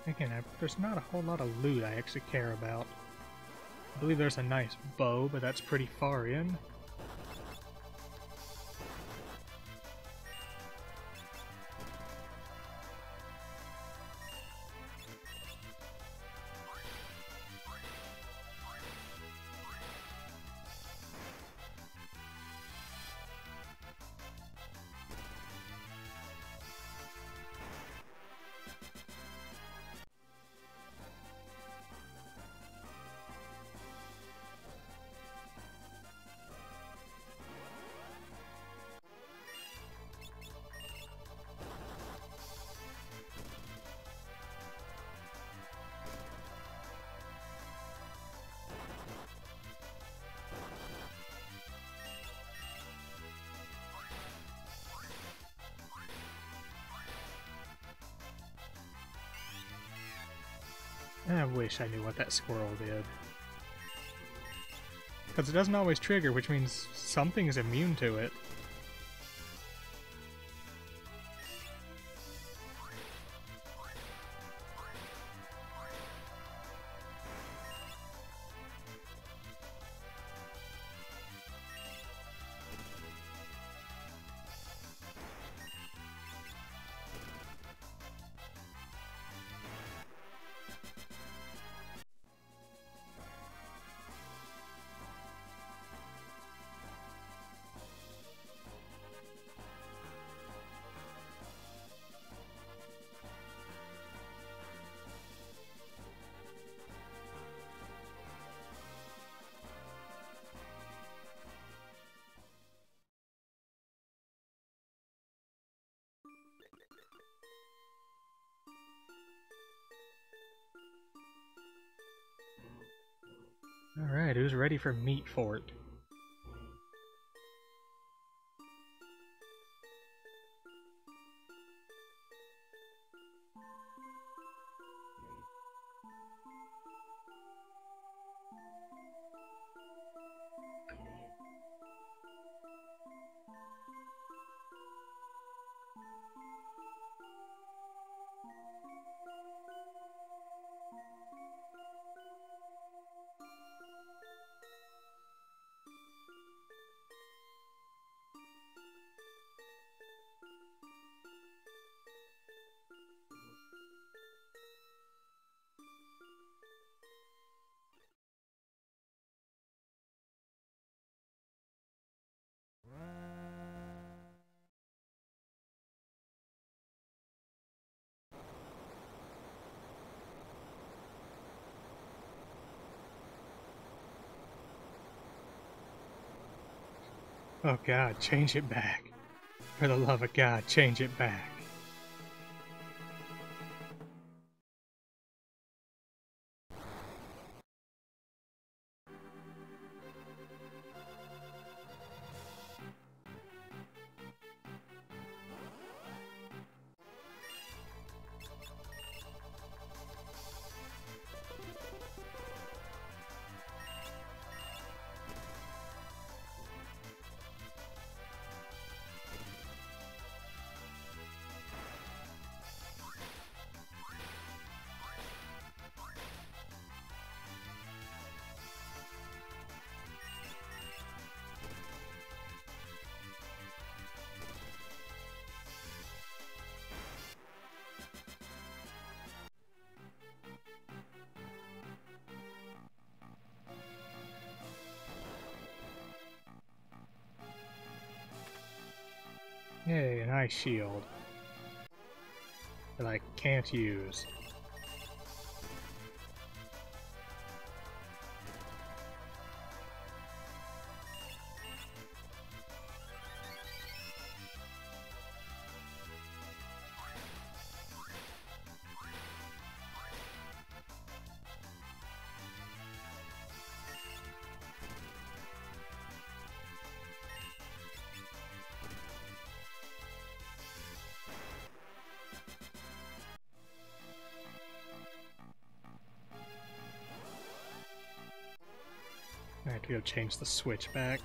Again, I, there's not a whole lot of loot I actually care about. I believe there's a nice bow, but that's pretty far in. I wish I knew what that squirrel did. Because it doesn't always trigger, which means something is immune to it. Alright, who's ready for Meat Fort? Oh God, change it back. For the love of God, change it back. Yay, an ice shield. That I can't use. I have to go change the switch back.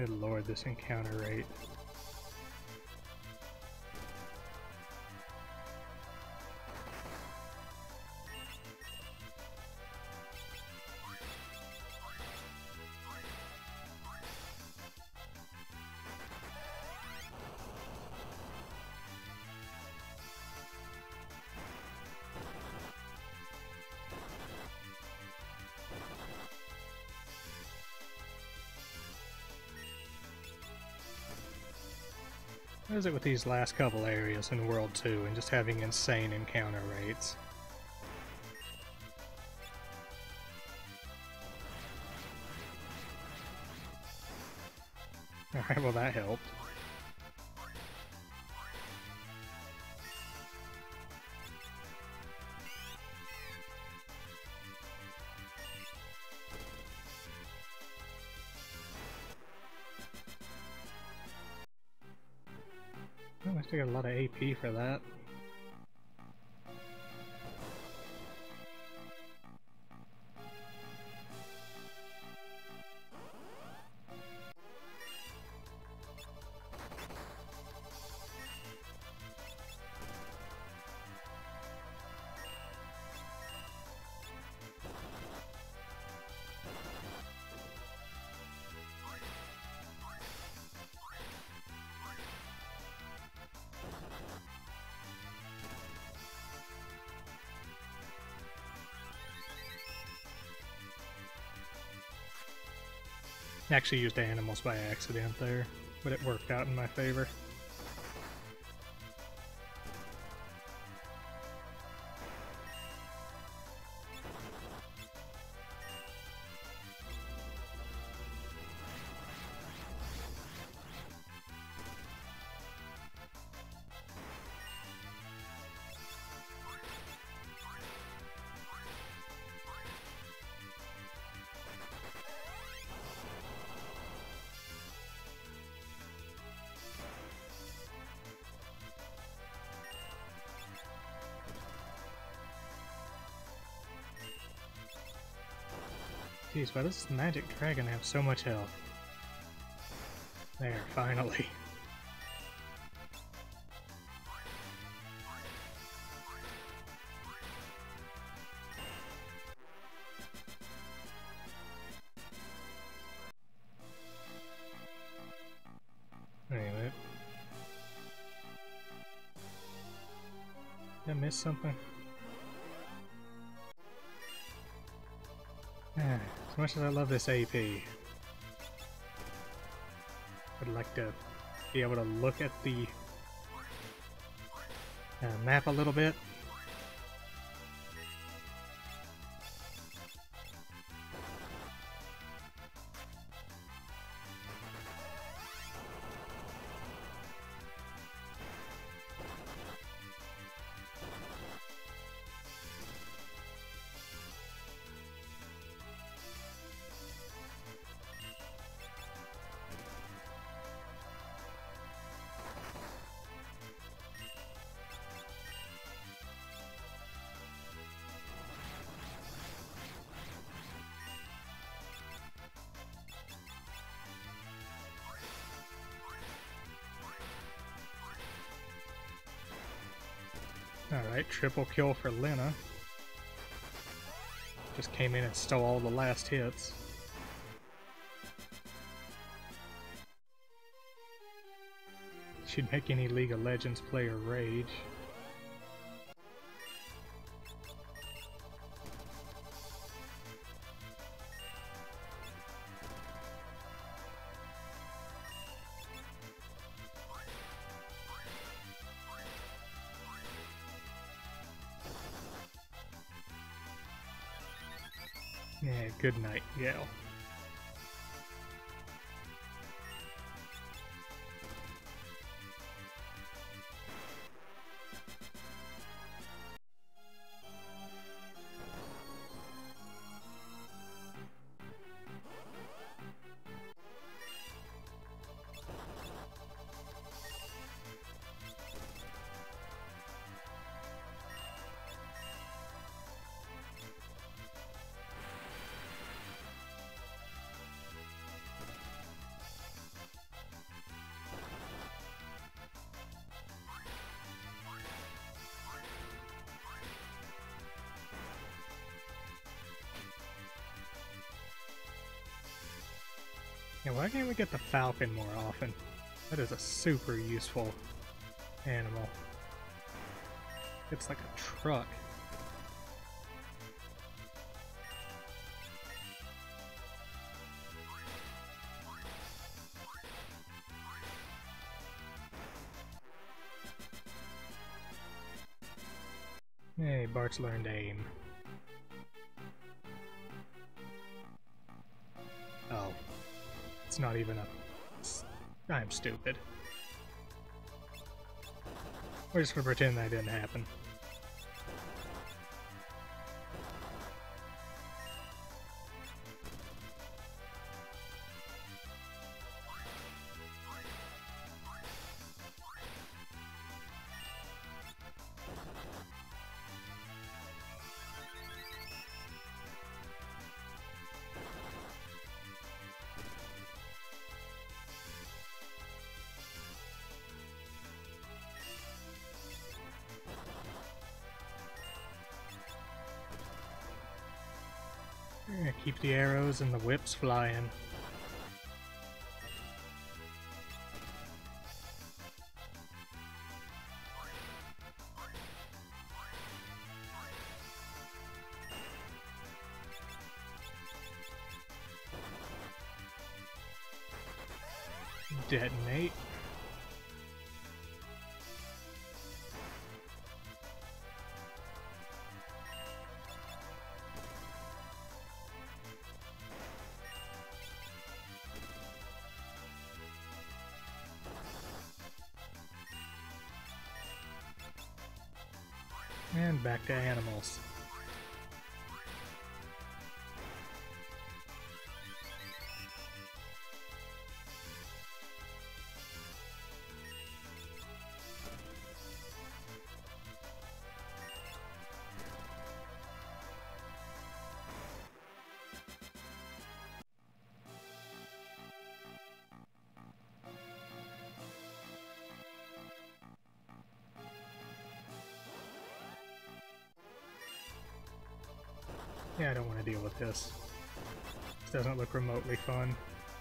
Good lord, this encounter rate. What is it with these last couple areas in World two and just having insane encounter rates? Alright, well that helped. Oh, I still got a lot of A P for that. Actually used animals by accident there, but it worked out in my favor. Jeez, why does this magic dragon have so much health? There, finally. Anyway. Did I miss something? As much as I love this A P, I'd like to be able to look at the uh, map a little bit. Alright, triple kill for Lena. Just came in and stole all the last hits. Should make any League of Legends player rage. Yeah, good night, Gale. Yeah, why can't we get the falcon more often? That is a super useful animal. It's like a truck. Hey, Bart's learned aim. Oh. It's not even a... I'm stupid. We're just gonna pretend that didn't happen. Yeah, keep the arrows and the whips flying. Detonate. And back to animals. Yeah, I don't want to deal with this. This doesn't look remotely fun.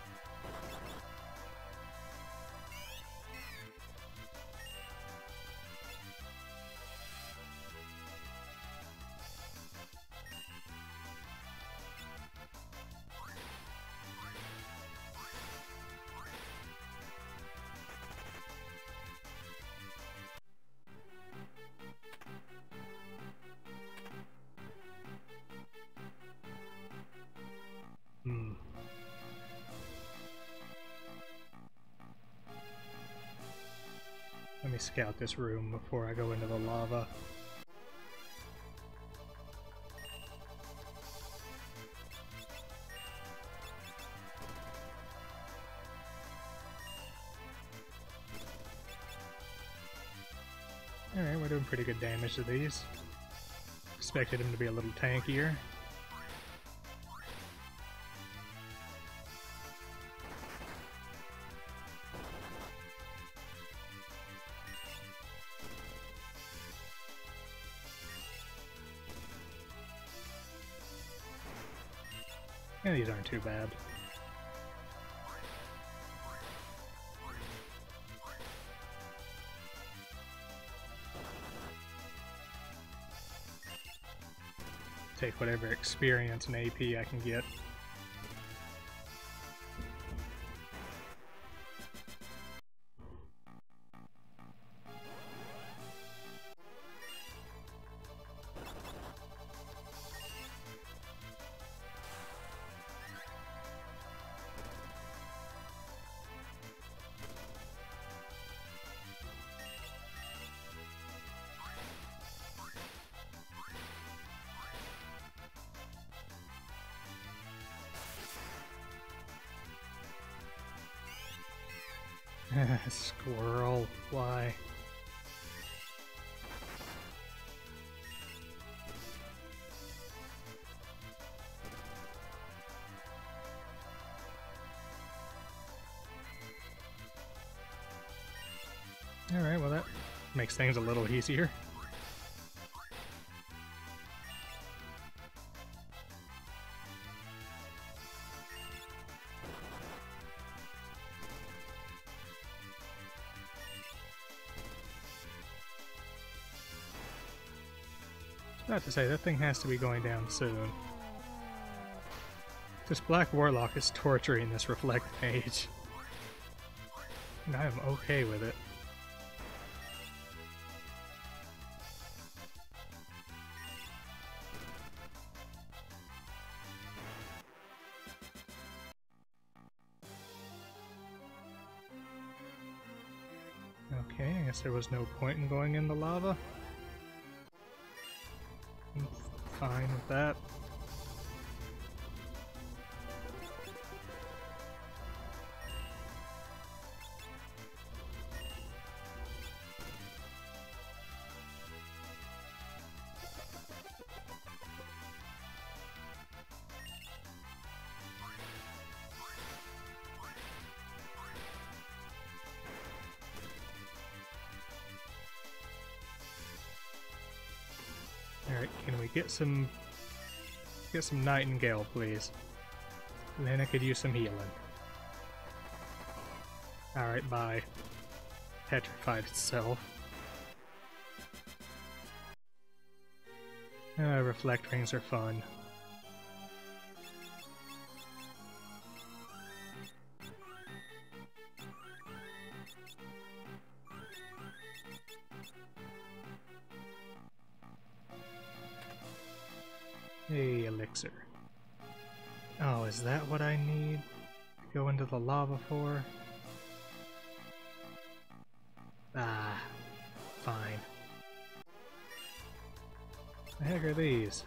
Hmm. Let me scout this room before I go into the lava. Alright, we're doing pretty good damage to these. Expected him to be a little tankier. Yeah, these aren't too bad. Take whatever experience and A P I can get. Squirrel, why? Alright, well that makes things a little easier. Not to say, that thing has to be going down soon. This Black Warlock is torturing this Reflect Mage. And I am okay with it. Okay, I guess there was no point in going in the lava. I'm fine with that. Alright, can we get some get some Nightingale, please? And then I could use some healing. Alright, bye. Petrified itself. Uh, reflect rings are fun. Hey, elixir. Oh, is that what I need to go into the lava for? Ah, fine. The heck are these?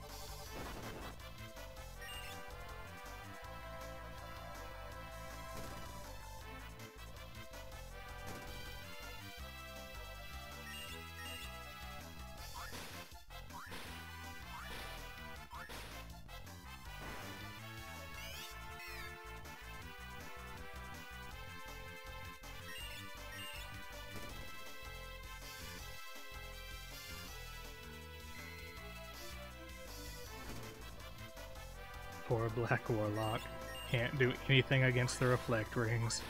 Poor Black Warlock. Can't do anything against the reflect rings.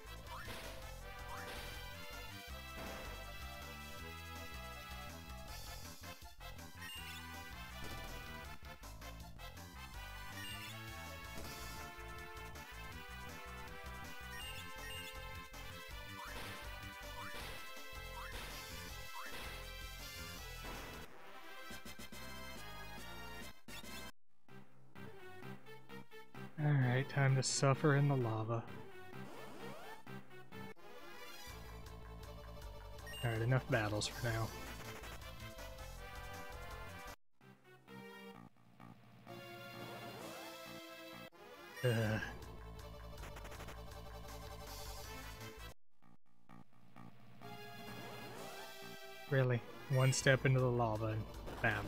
Alright, time to suffer in the lava. Alright, enough battles for now. Ugh. Really? One step into the lava and battle.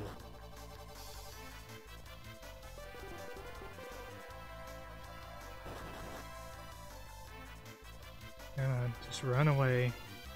Uh, just run away.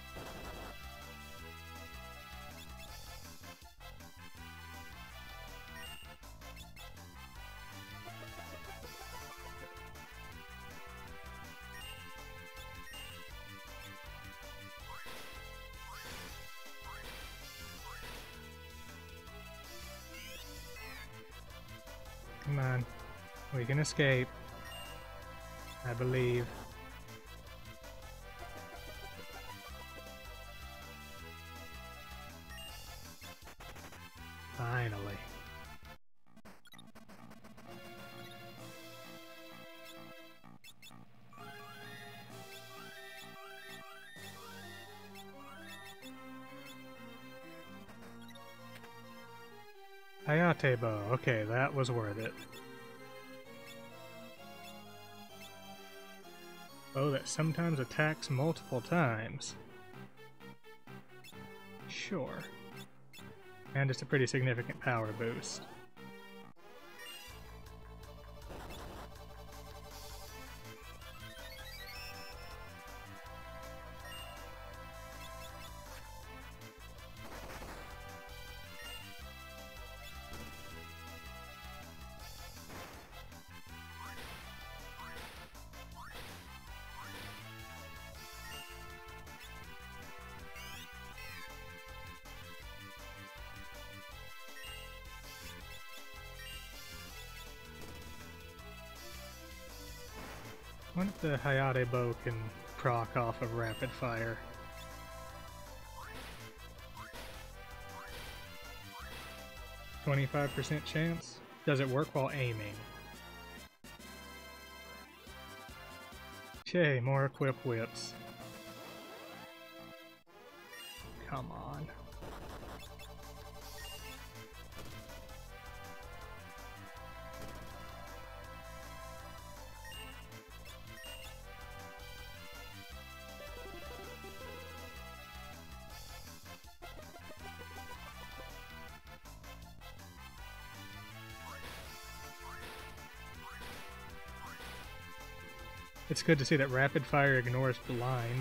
Come on, we can escape. I believe. Finally. Hayate bow. Okay, that was worth it. Bow that sometimes attacks multiple times. Sure. And it's a pretty significant power boost. What if the Hayate bow can proc off of rapid fire? twenty-five percent chance? Does it work while aiming? Okay, more equip whips. Come on. It's good to see that rapid fire ignores blind.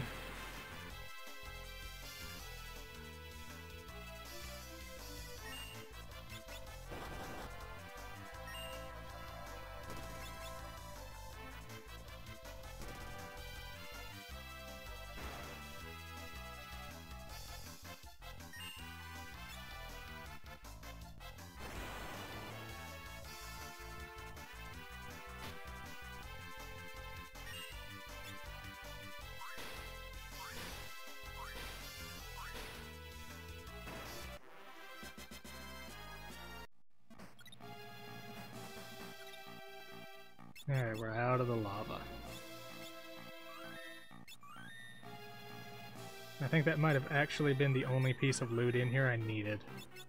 Alright, we're out of the lava. I think that might have actually been the only piece of loot in here I needed.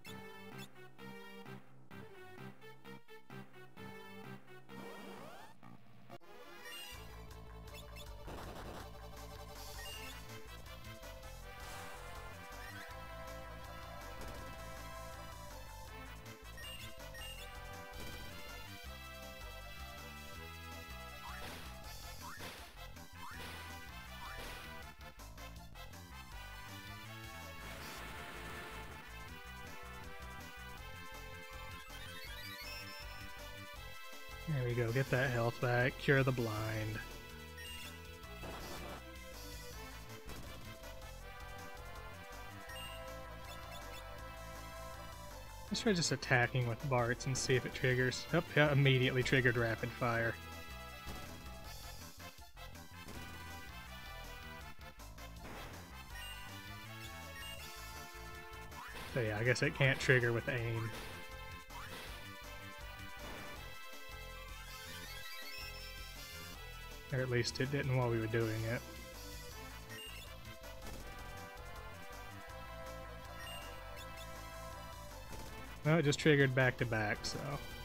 There we go, get that health back, cure the blind. Let's try just attacking with Bart's and see if it triggers. Oh, yeah, immediately triggered rapid fire. So yeah, I guess it can't trigger with aim. Or at least it didn't while we were doing it. No, it just triggered back to back, so...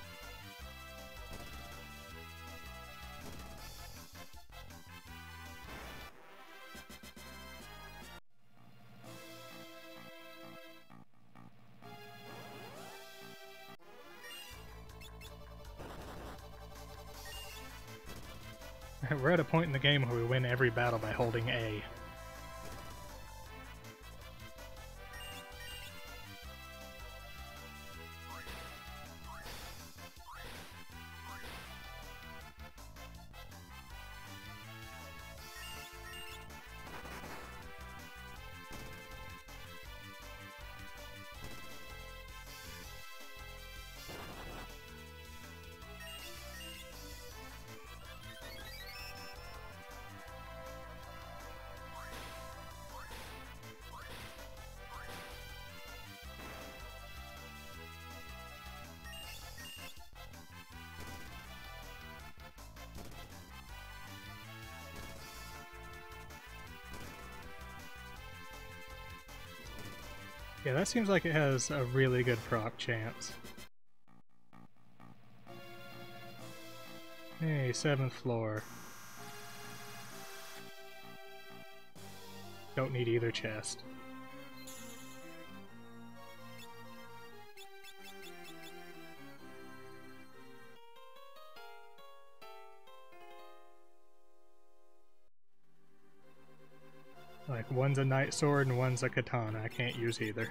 We're at a point in the game where we win every battle by holding A. Yeah, that seems like it has a really good proc chance. Hey, seventh floor. Don't need either chest. Like, one's a knight sword and one's a katana. I can't use either.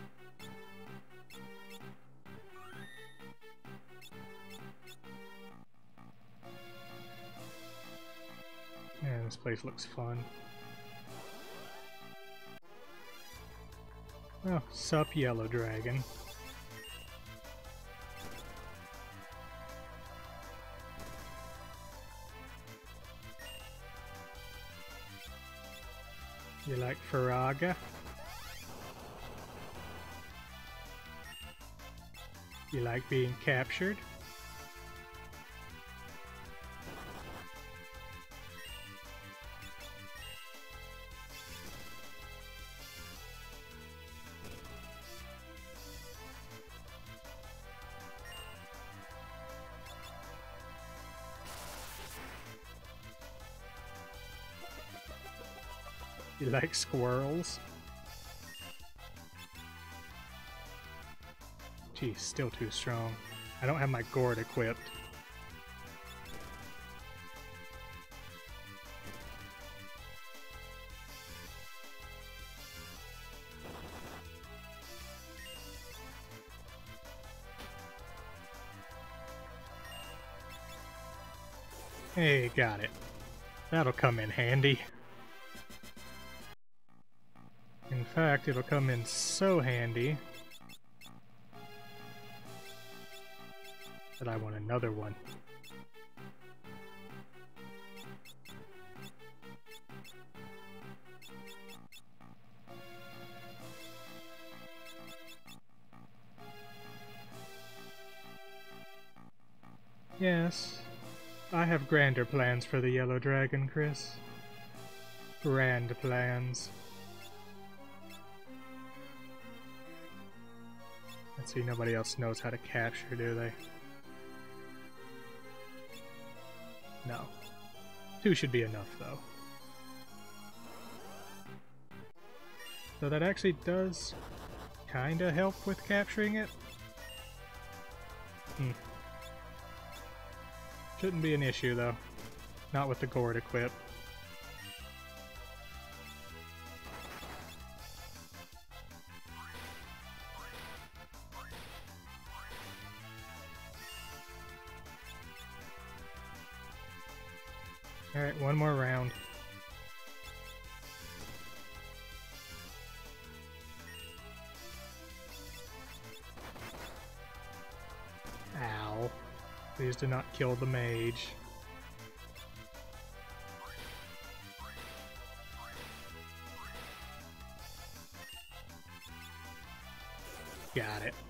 Yeah, this place looks fun. Oh, sup, yellow dragon. You like Faraga? You like being captured? You like squirrels? Geez, still too strong. I don't have my gourd equipped. Hey, got it. That'll come in handy. In fact, it'll come in so handy that I want another one. Yes, I have grander plans for the Yellow Dragon, Chris. Grand plans. Let's see, nobody else knows how to capture, do they? No. Two should be enough, though. So that actually does kinda help with capturing it. Hmm. Shouldn't be an issue, though. Not with the gourd equipped. Alright, one more round. Ow. Please do not kill the mage. Got it.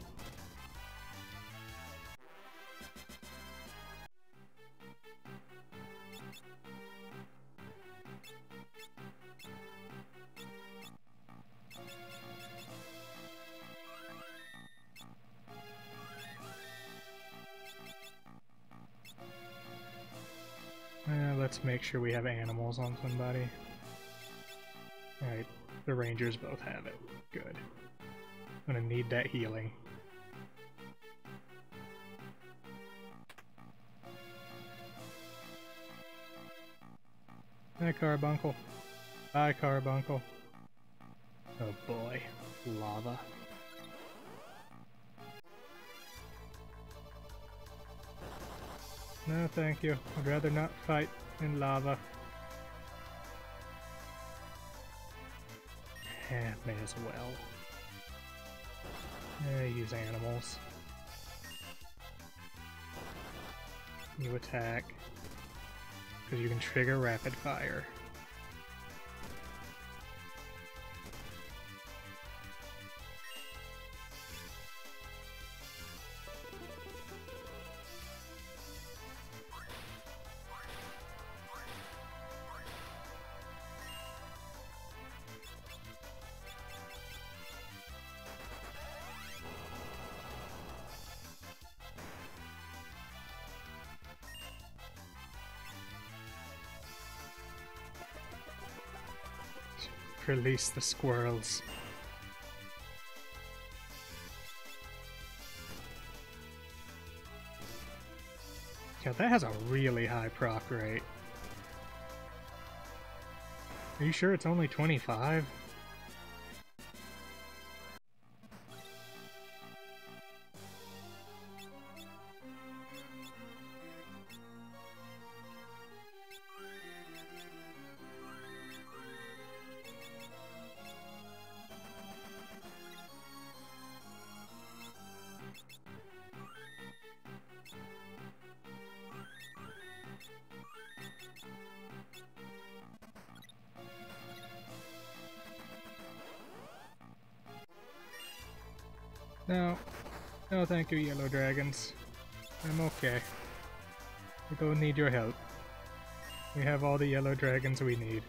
Uh, let's make sure we have animals on somebody. Alright, the rangers both have it. Good. I'm gonna need that healing. Hi, Carbuncle. Bye, Carbuncle. Oh boy, lava. No, thank you. I'd rather not fight in lava. Eh, may as well. Eh, use animals. You attack. Because you can trigger rapid fire. Release the squirrels. Yeah, that has a really high proc rate. Are you sure it's only twenty-five? No. No thank you, yellow dragons. I'm okay. We don't need your help. We have all the yellow dragons we need.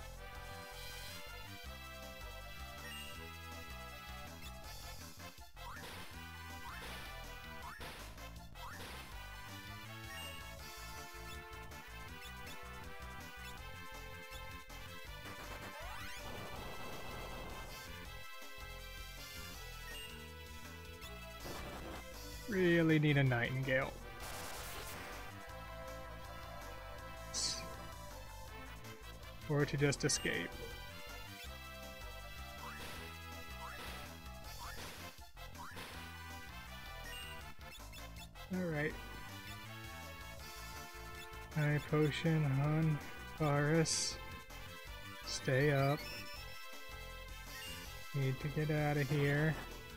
Really need a nightingale. Or to just escape. Alright. High potion on Varus. Stay up. Need to get out of here.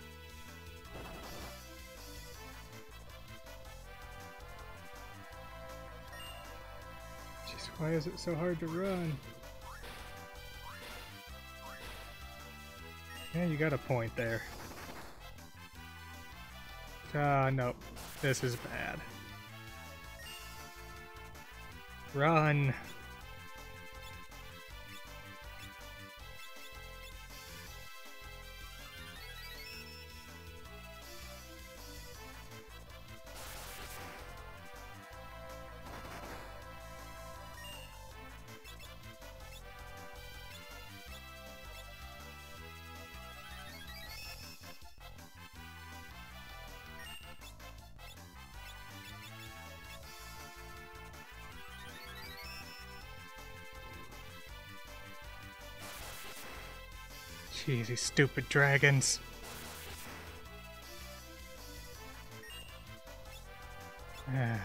Jeez, why is it so hard to run? Yeah, you got a point there. Ah, uh, no. This is bad. Run! Jeez, these stupid dragons. Ah.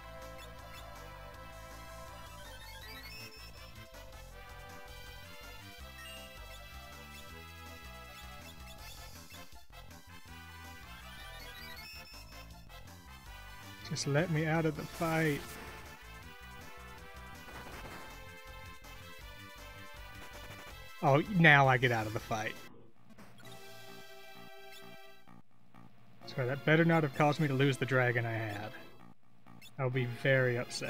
Just let me out of the fight. Oh, now I get out of the fight. Sorry, that better not have caused me to lose the dragon I had. I'll be very upset.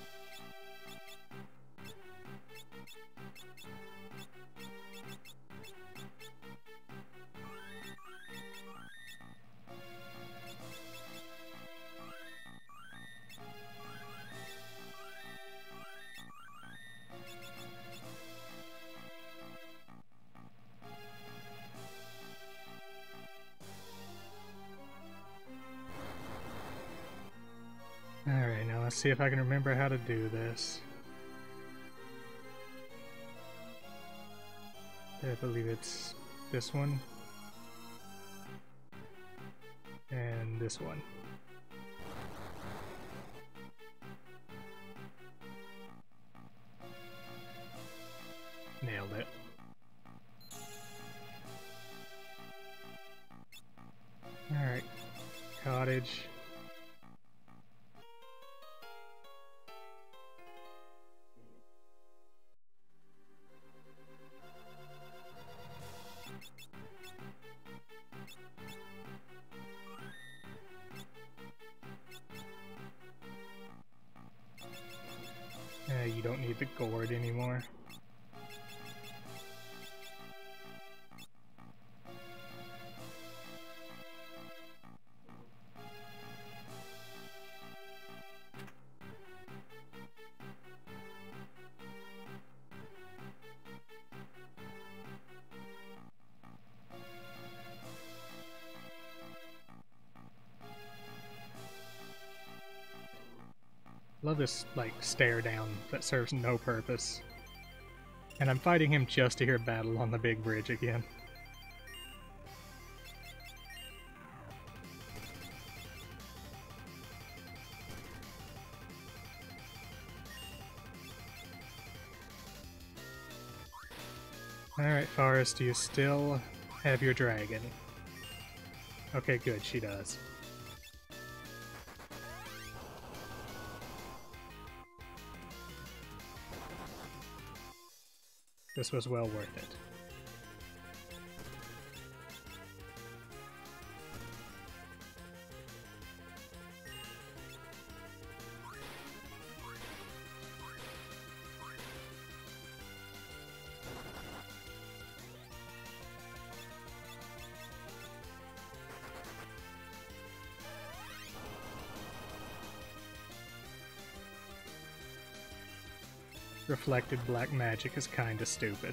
Alright, now let's see if I can remember how to do this. I believe it's this one. And this one. Nailed it. Alright. Cottage. Uh, you don't need the gourd anymore. Love this, like, stare down that serves no purpose. And I'm fighting him just to hear battle on the big bridge again. Alright, Forest, do you still have your dragon? Okay, good, she does. This was well worth it. reflected black magic is kinda stupid.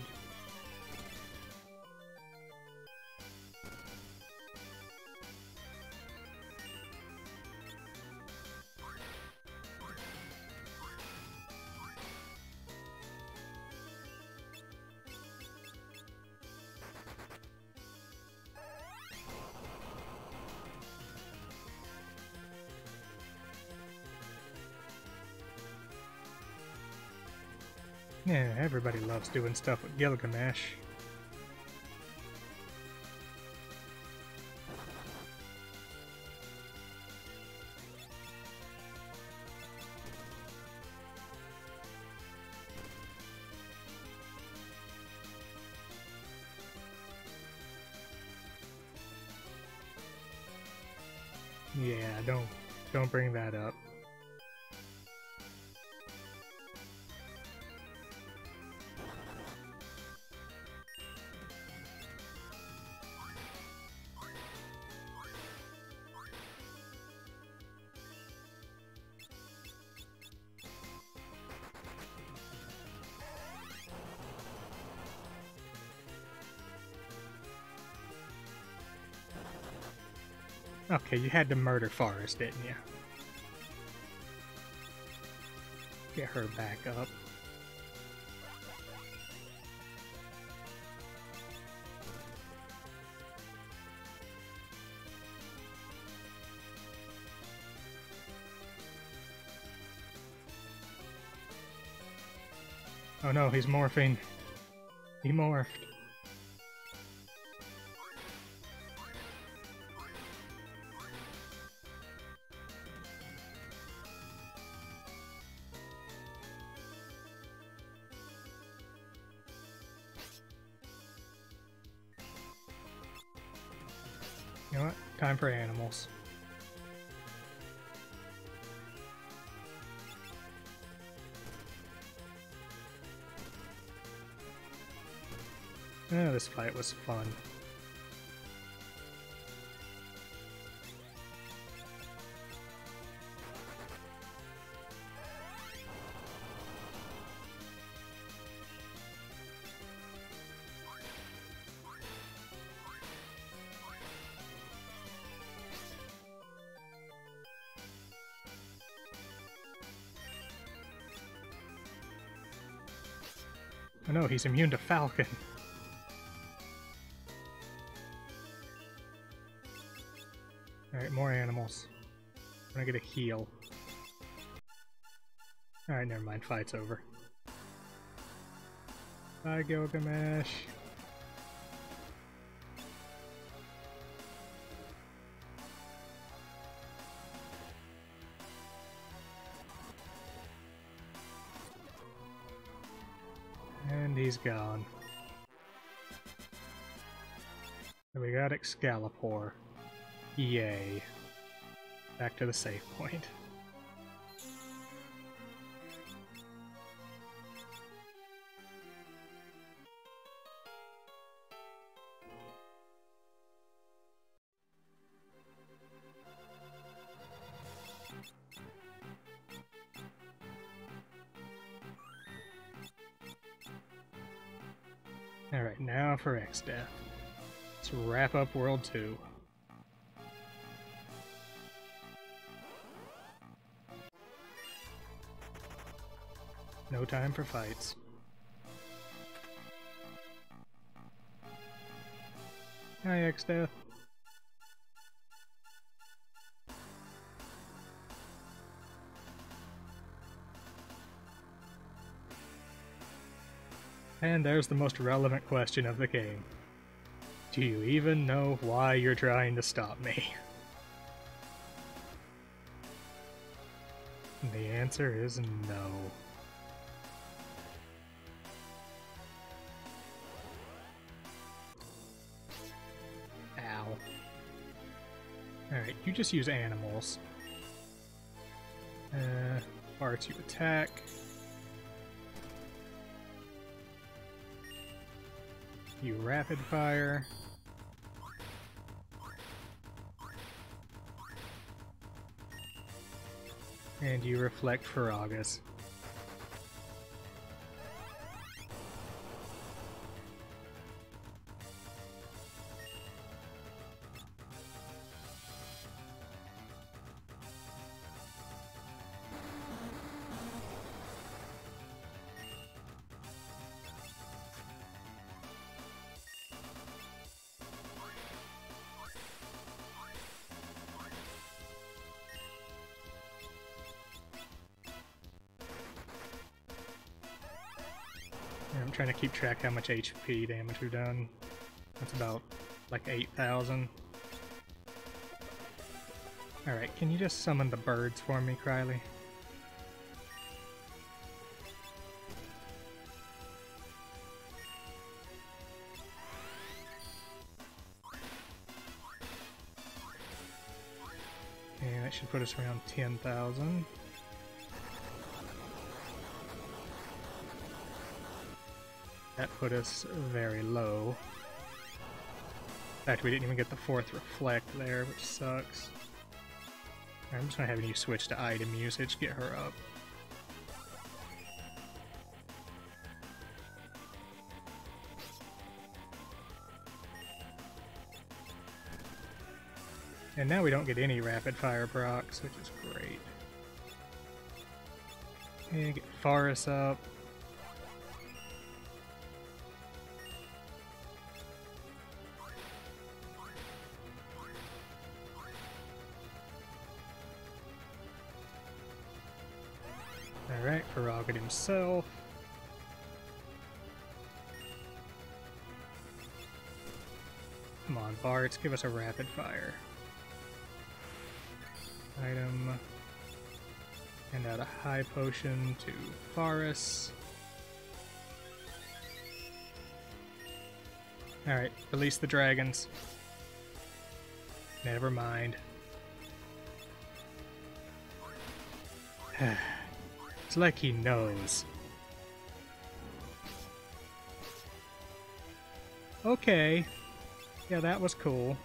Yeah, everybody loves doing stuff with Gilgamesh. Yeah, don't don't bring that up. Okay, you had to murder Forest, didn't you? Get her back up. Oh no, he's morphing. He morphed. You know what? Time for animals. Oh, this fight was fun. Oh no, he's immune to Falcon. Alright, more animals. I'm gonna get a heal. Alright, never mind, fight's over. Bye, Gilgamesh. And he's gone. So we got Excalibur. Yay. Back to the save point. Alright, now for Exdeath. Let's wrap up World two. No time for fights. Hi, Exdeath. And there's the most relevant question of the game. Do you even know why you're trying to stop me? And the answer is no. Ow. Alright, you just use animals. Uh, parts you attack. You rapid fire. And you reflect Faragas. trying to keep track how much H P damage we've done. That's about like eight thousand. Alright, can you just summon the birds for me, Krylie? Okay, that should put us around ten thousand. That put us very low. In fact, we didn't even get the fourth reflect there, which sucks. I'm just gonna have you switch to item usage, get her up. And now we don't get any rapid fire procs, which is great. Okay, get Forest up. Alright, Farragut himself. Come on, Bards, give us a rapid fire. Item. And out a high potion to Faris. Alright, release the dragons. Never mind. It's like he knows. Okay. Yeah, that was cool.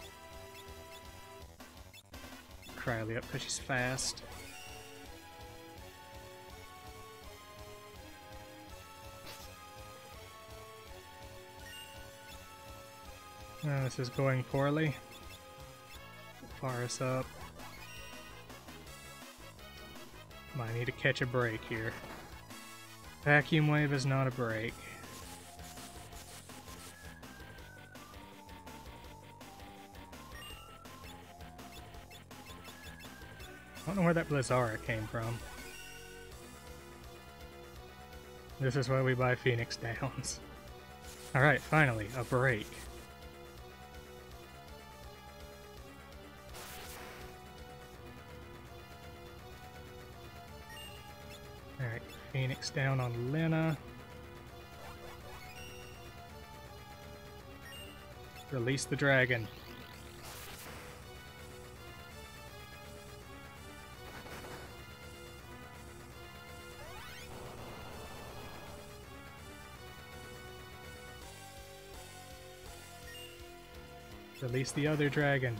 Krylie up because she's fast. Oh, this is going poorly. Faris up. Come on, I need to catch a break here. Vacuum wave is not a break. I don't know where that Blizzara came from. This is why we buy Phoenix Downs. Alright, finally, a break. Alright, Phoenix down on Lena. Release the dragon. Release the other dragon.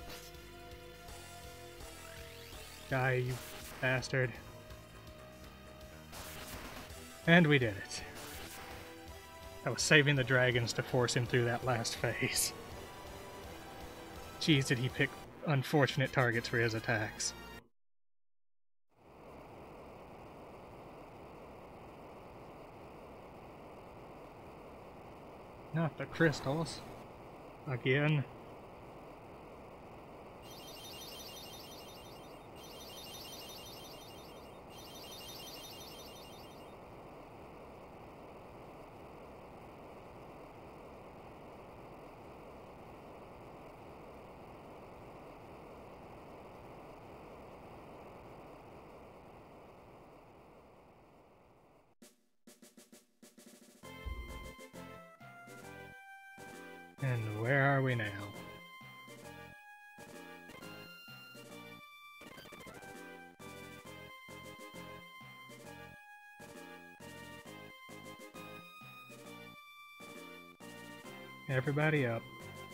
Die, you bastard. And we did it. I was saving the dragons to force him through that last phase. Jeez, did he pick unfortunate targets for his attacks. Not the crystals. Again. And where are we now? Everybody up.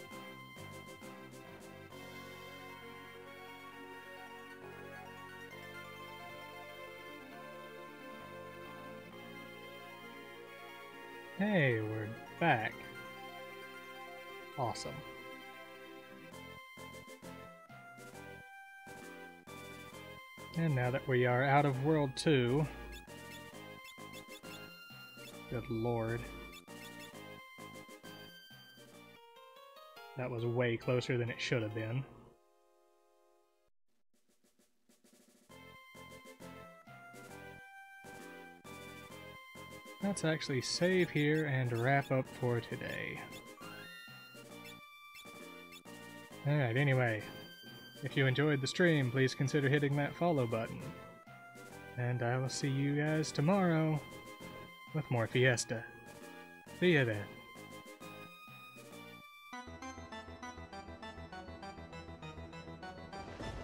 Hey, we're back. Awesome. And now that we are out of World two... Good lord. That was way closer than it should have been. let's actually save here and wrap up for today. Alright, anyway, if you enjoyed the stream, please consider hitting that follow button. And I will see you guys tomorrow with more Fiesta. See ya then.